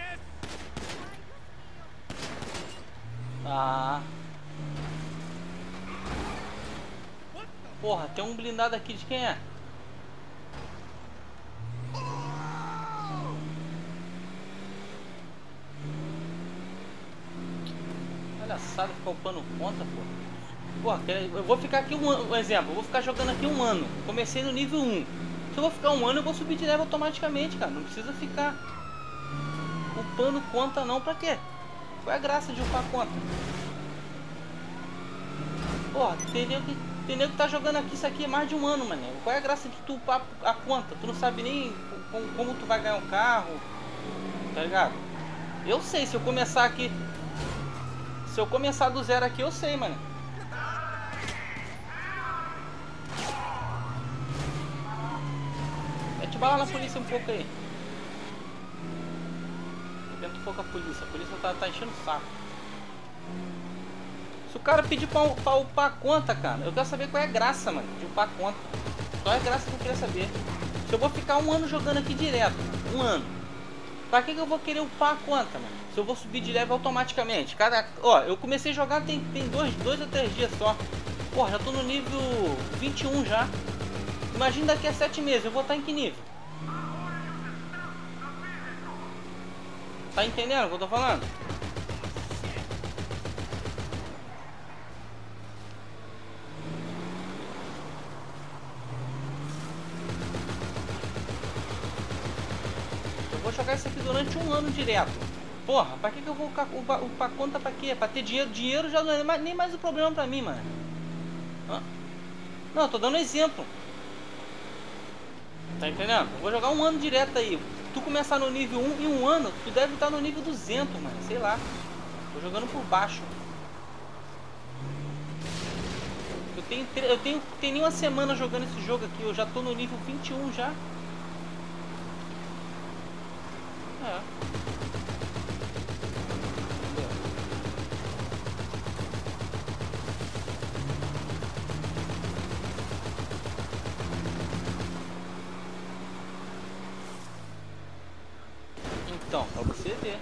S1: Ah. Porra, tem um blindado aqui de quem é? Palhaçada ficar upando conta, pô. Porra, eu vou ficar aqui um, um exemplo, eu vou ficar jogando aqui um ano. Comecei no nível um. Se eu vou ficar um ano, eu vou subir de level automaticamente, cara. Não precisa ficar upando conta não, pra quê? Qual é a graça de upar conta? Porra, tem nego que, tem nego que tá jogando aqui isso aqui há mais de um ano, mané. Qual é a graça de tu upar a conta? Tu não sabe nem como, como tu vai ganhar um carro, tá ligado? Eu sei, se eu começar aqui... Se eu começar do zero aqui, eu sei, mano. Mete bala na polícia um pouco aí. Tenta um pouco a polícia. A polícia tá, tá enchendo o saco. Se o cara pedir pra, pra upar a conta, cara, eu quero saber qual é a graça, mano, de upar a conta. Qual é a graça que eu queria saber? Se eu vou ficar um ano jogando aqui direto, um ano, pra que, que eu vou querer upar a conta, mano? Se eu vou subir de level automaticamente. Cada, ó, eu comecei a jogar tem, tem dois, dois ou três dias só. Porra, já tô no nível vinte e um já. Imagina daqui a sete meses, eu vou estar em que nível? Tá entendendo o que eu tô falando? Eu vou jogar isso aqui durante um ano direto. Porra, pra que, que eu vou upar, upar conta pra quê? Pra ter dinheiro? Dinheiro já não é mais, nem mais o problema pra mim, mano. Hã? Não, eu tô dando exemplo. Tá entendendo? Eu vou jogar um ano direto aí. Tu começar no nível um em um ano, tu deve estar no nível duzentos, mano. Sei lá. Tô jogando por baixo. Eu tenho, eu tenho, tenho nem uma semana jogando esse jogo aqui. Eu já tô no nível vinte e um já. É. Então, pra você ver.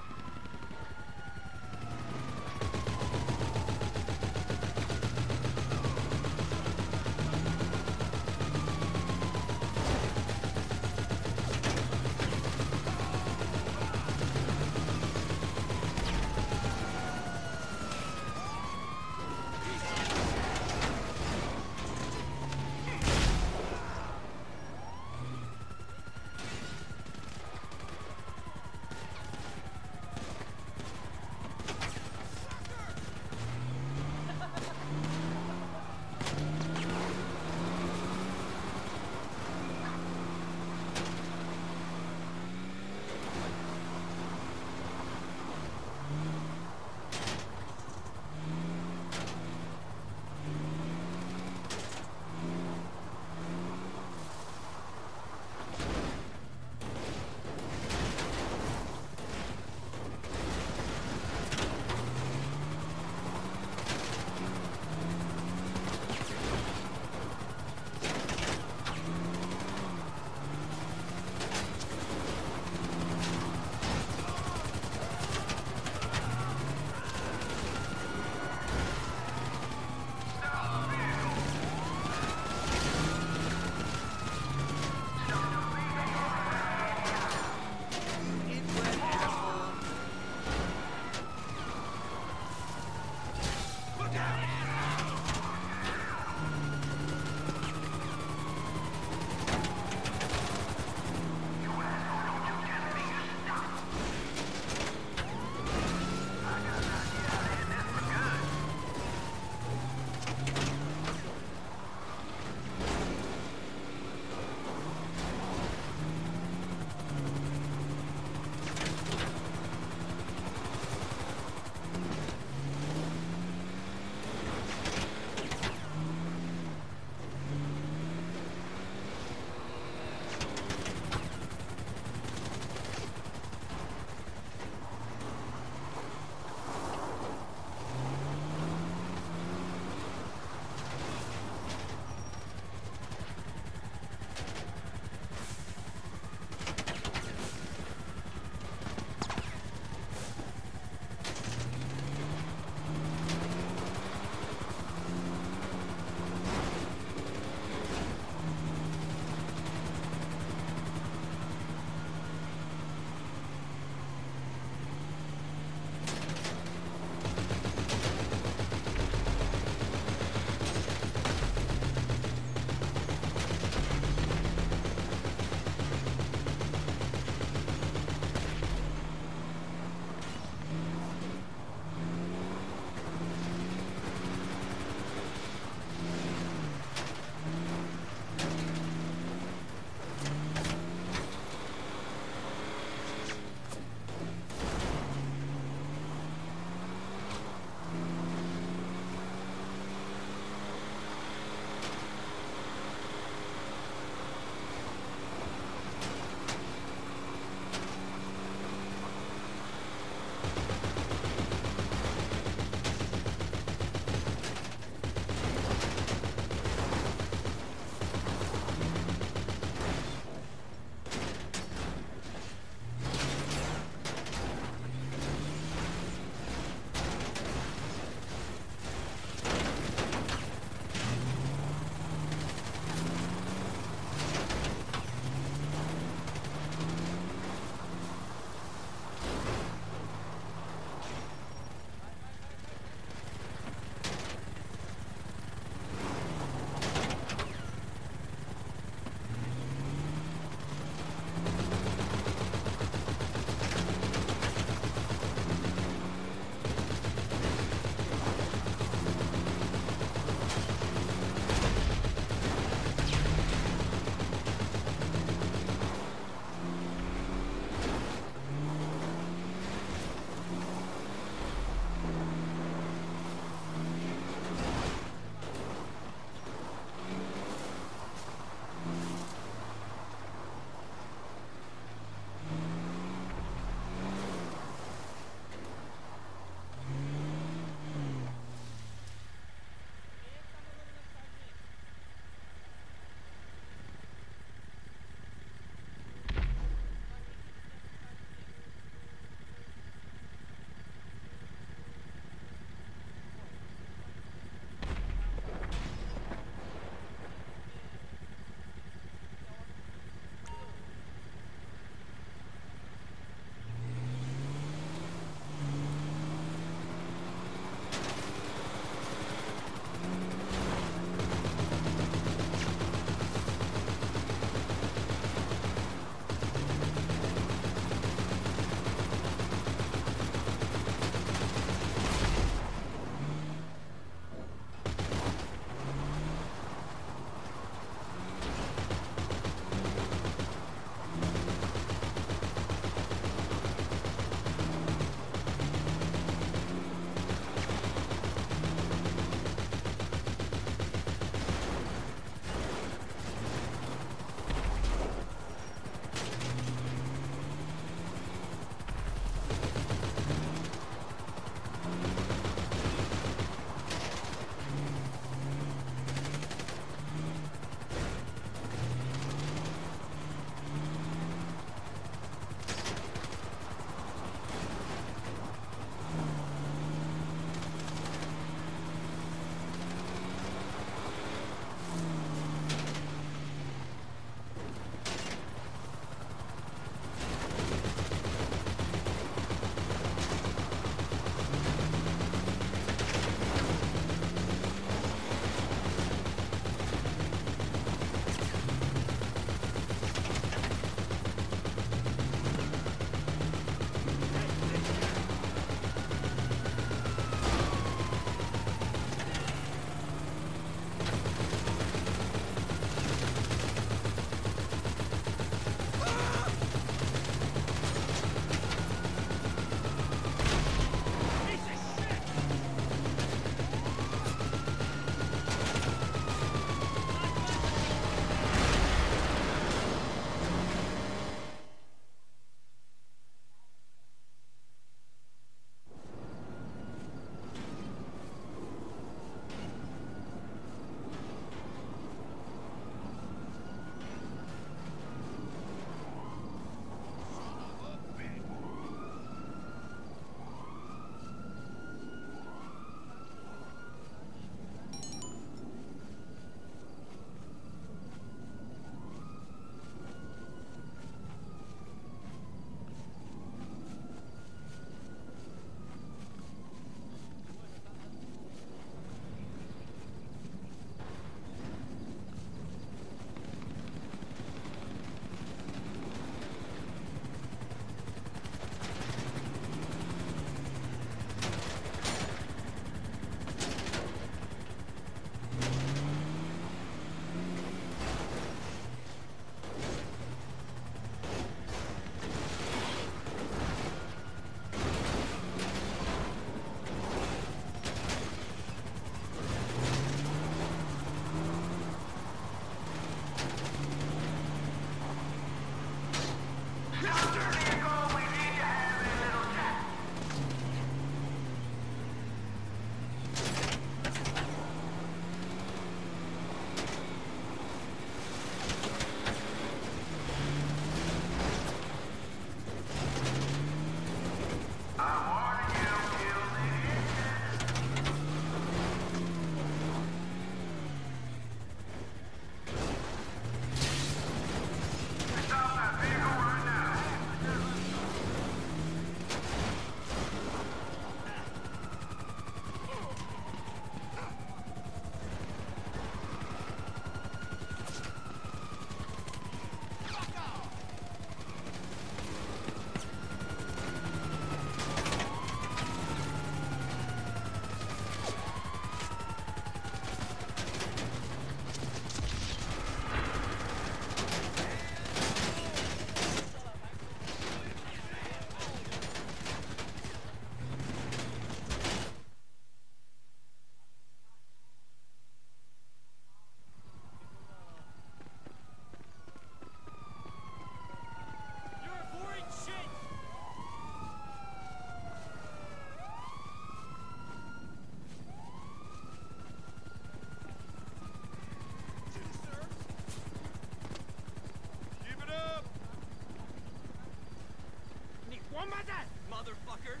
S6: motherfucker!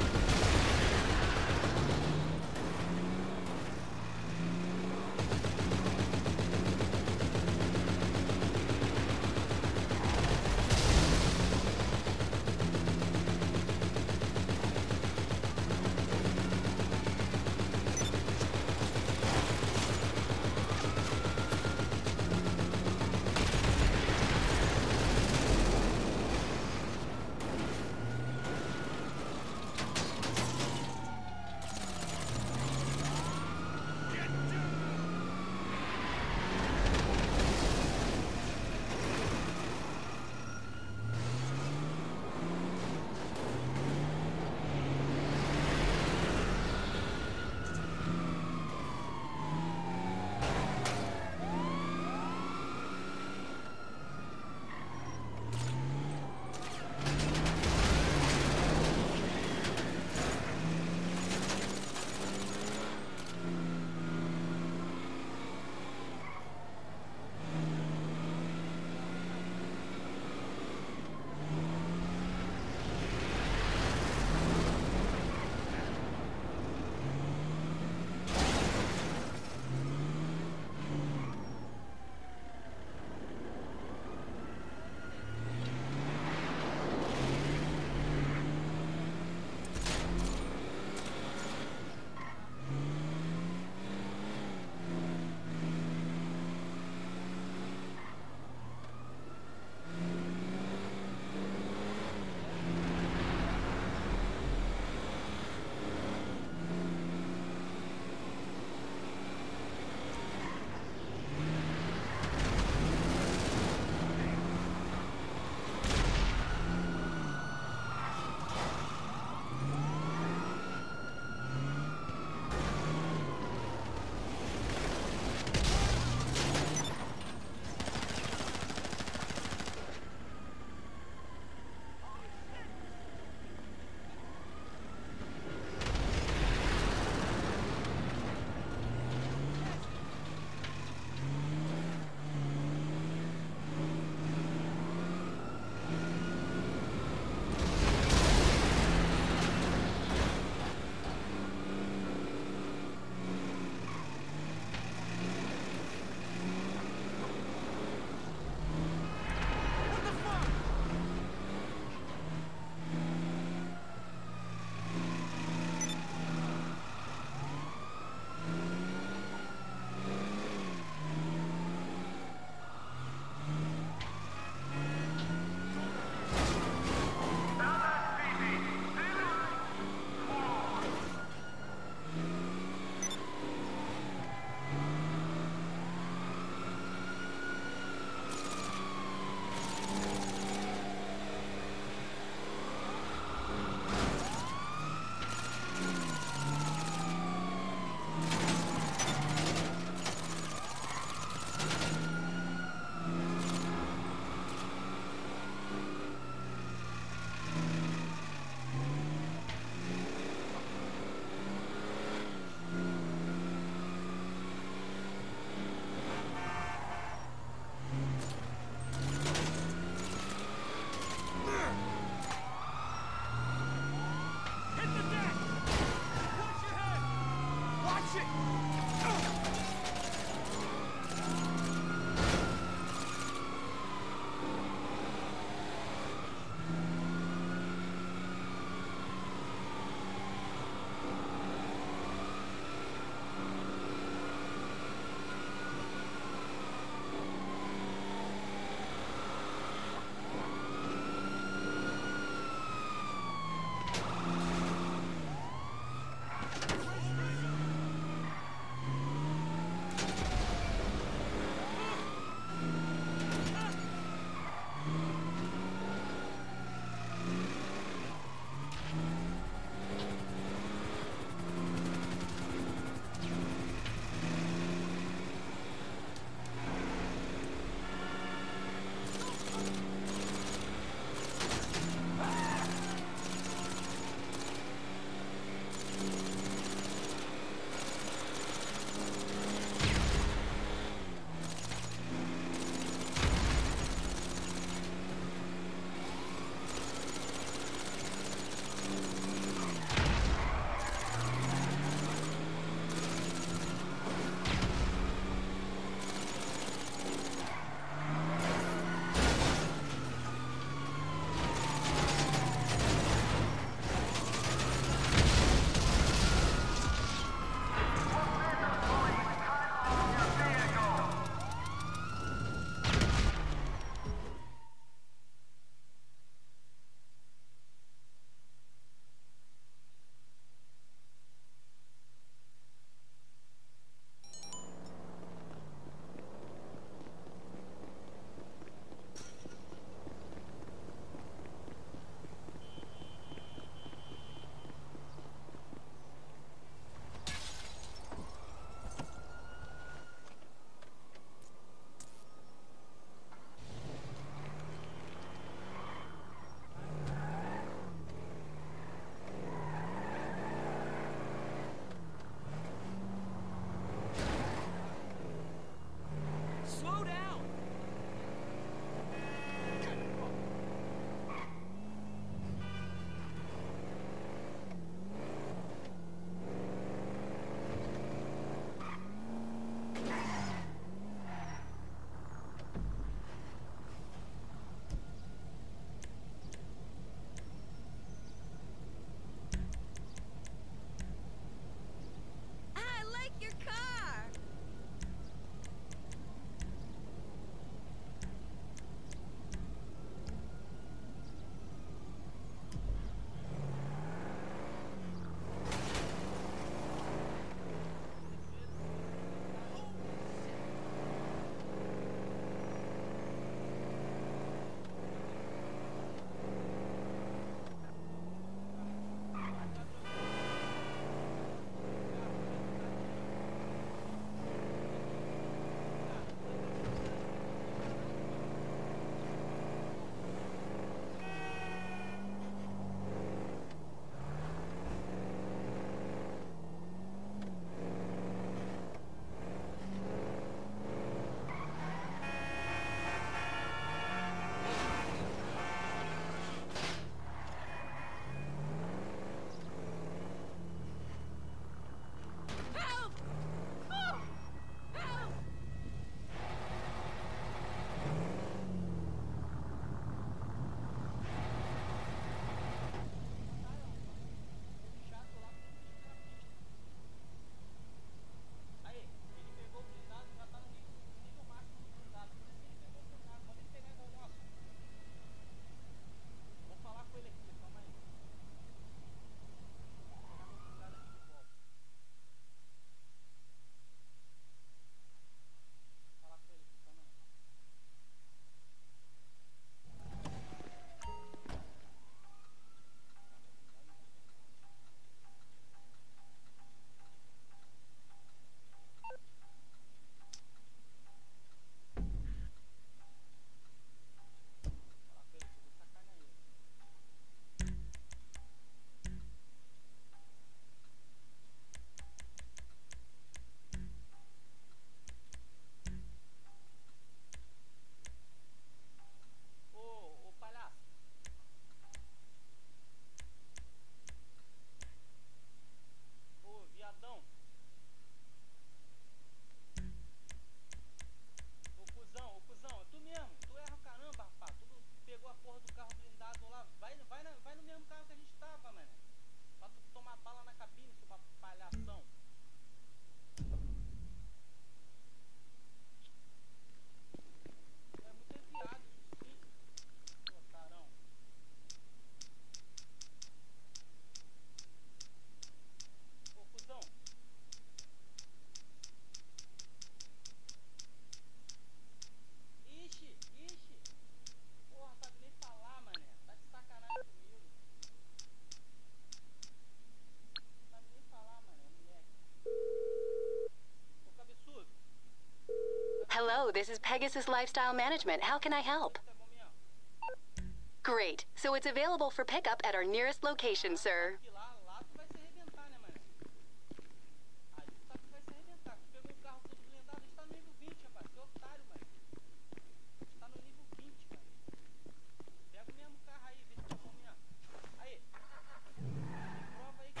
S2: Hello, this is Pegasus Lifestyle Management. How can I help? Great. So it's available for pickup at our nearest location, sir.
S1: Que lá, lá tu vai se arrebentar, né, mano? Aí tu sabe que vai se arrebentar. Tu pegou o carro todo blindado, a gente tá no nível vinte, rapaz. Você é otário, mano. A gente tá no nível vinte, mano. Pega o mesmo carro aí, vê se tá bom mesmo. Aí. Prova aí que...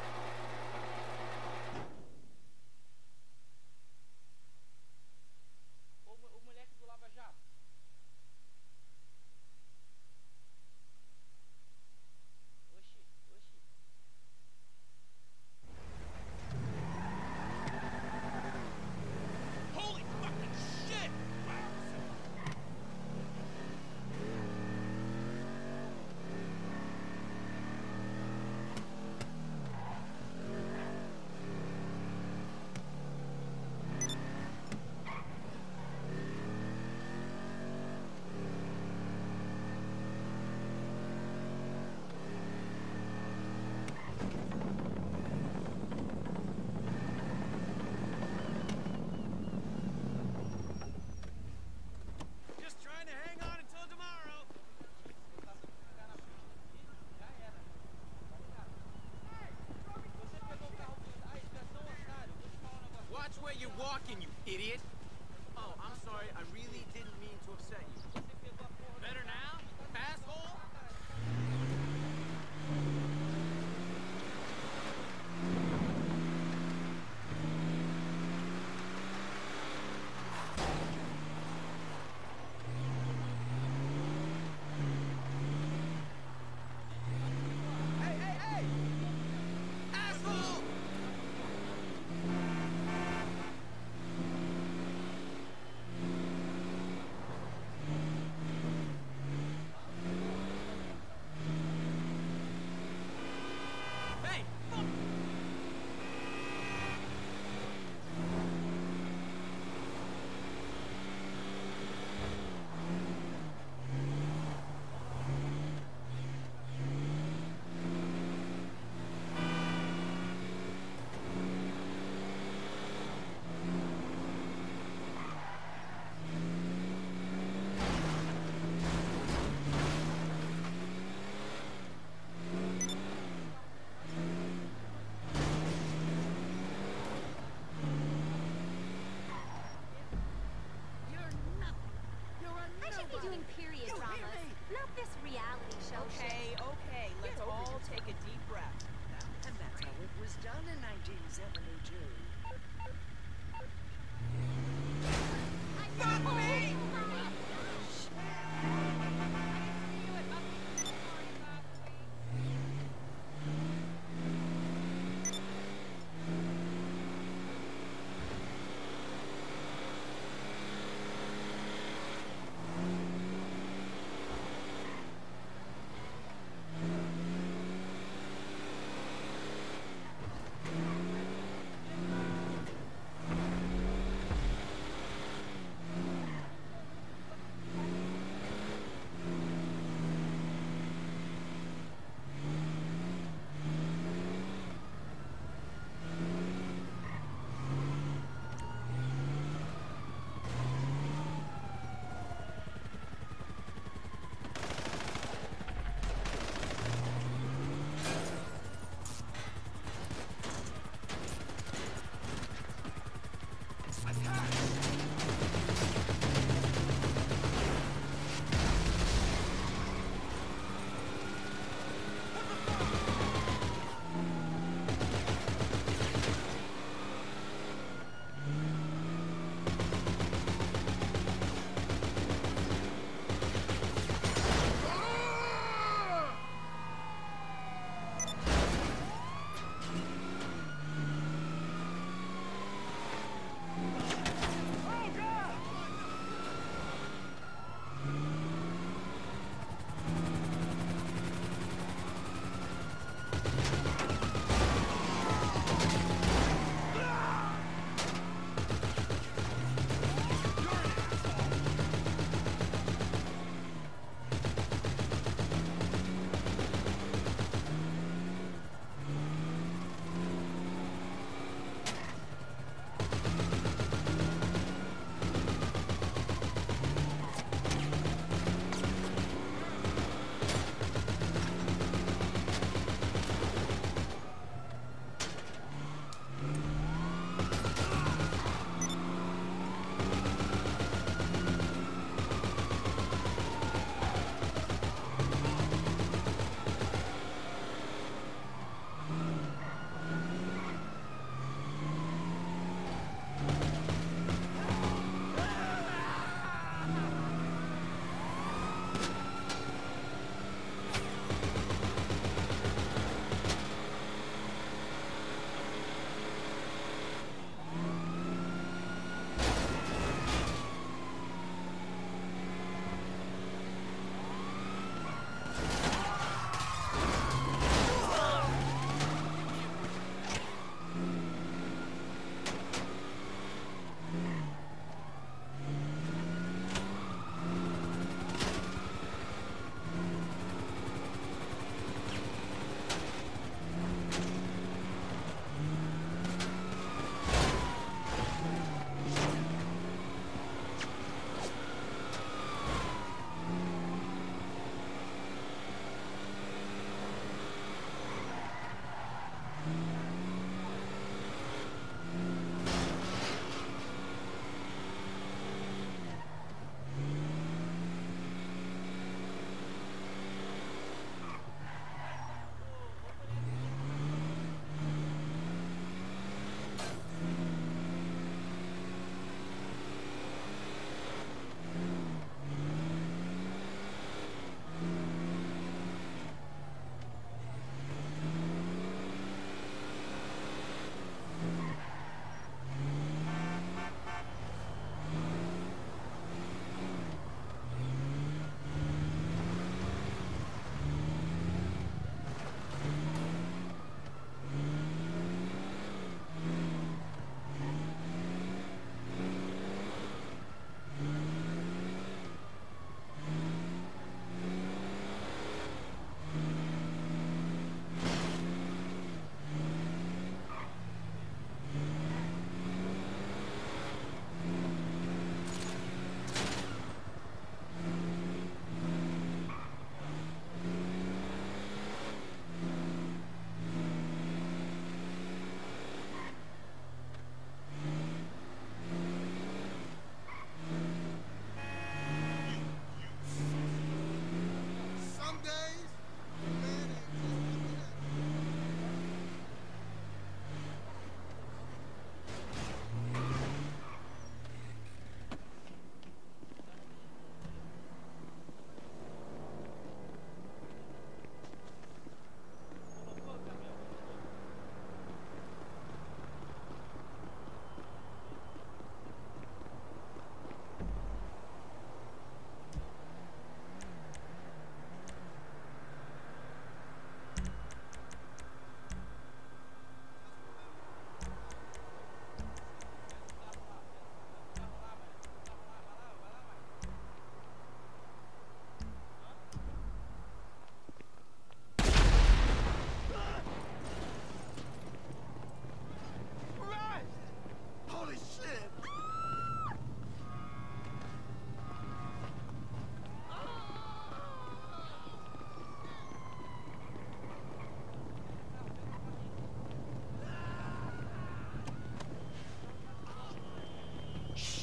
S1: O, o moleque do Lava Jato. Oxi, oxi.
S6: Holy fucking shit! Just trying to hang on until tomorrow.
S1: Já era. Tá ligado? Você pegou o carro blindado. Ai, tu é tão otário. Vou te falar um negócio.
S6: Watch where you're walking, you idiot. Oh, I'm sorry. I really didn't mean to upset you.
S1: Você pegou a porra do
S6: Better now, asshole? Hey, hey, hey! Asshole! Hey, fuck!
S8: You're nothing. You're a
S3: I should be doing period dramas, not this reality show shit.
S8: Okay, okay. Let's all take a deep breath.
S10: And that's how it was done in nineteen seventy-two.
S8: Fuck me!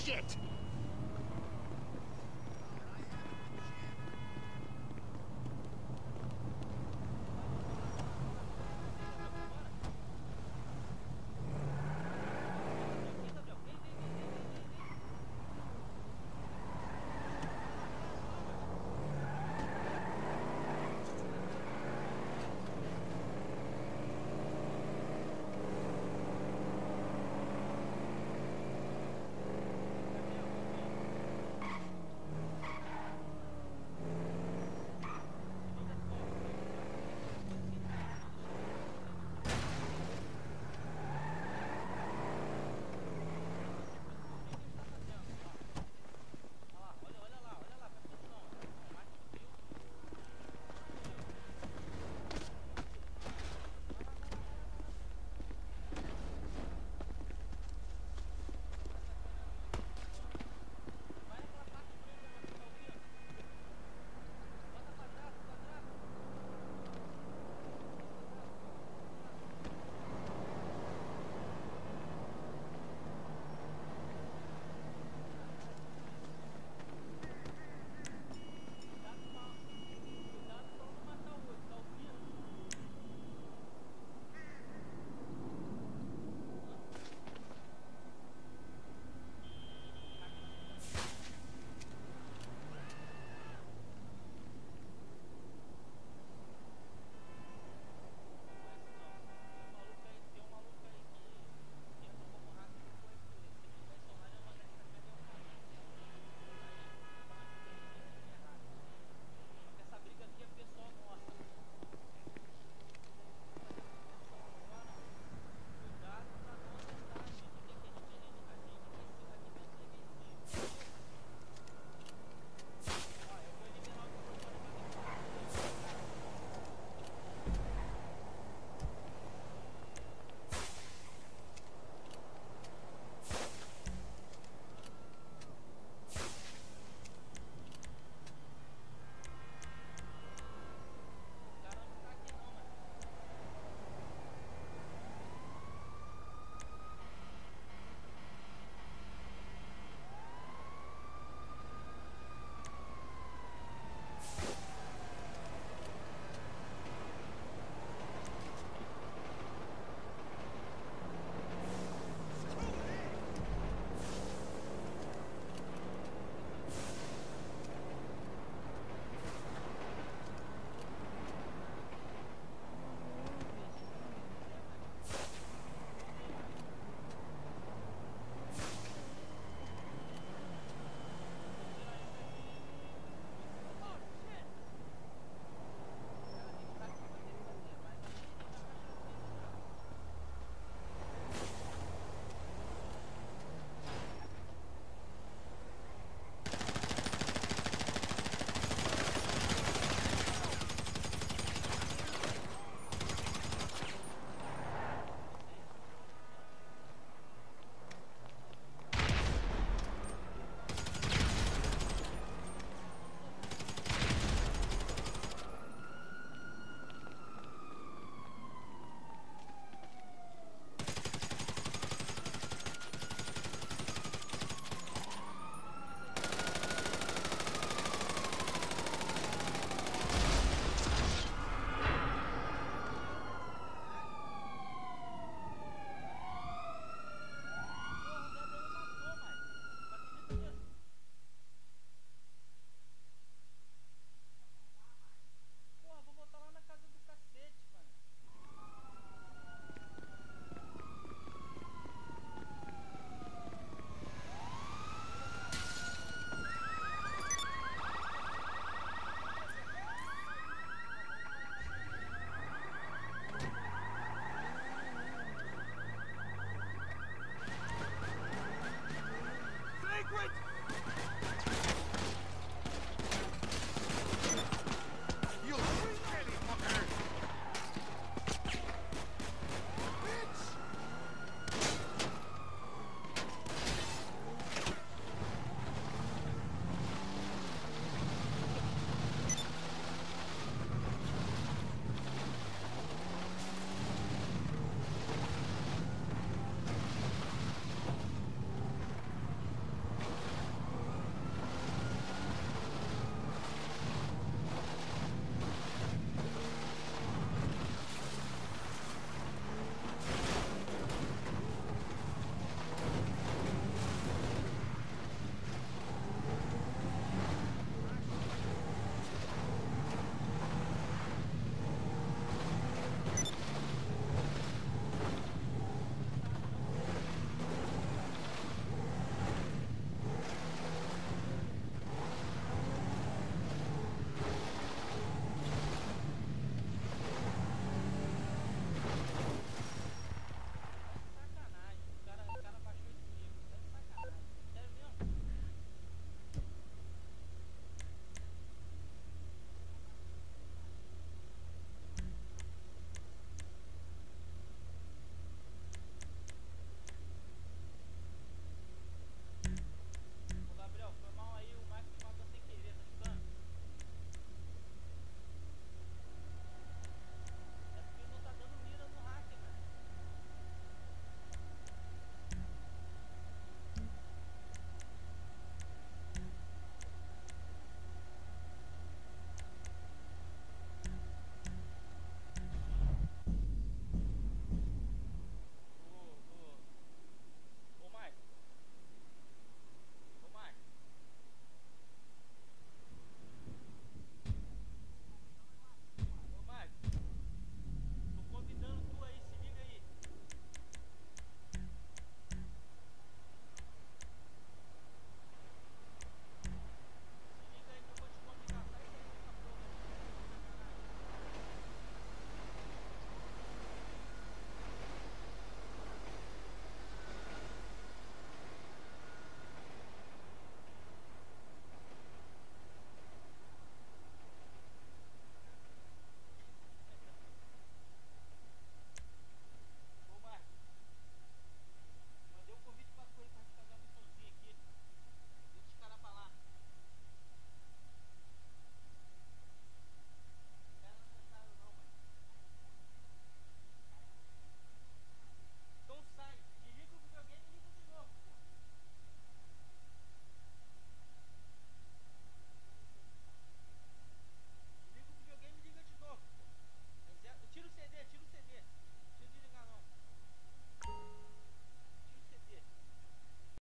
S10: shit.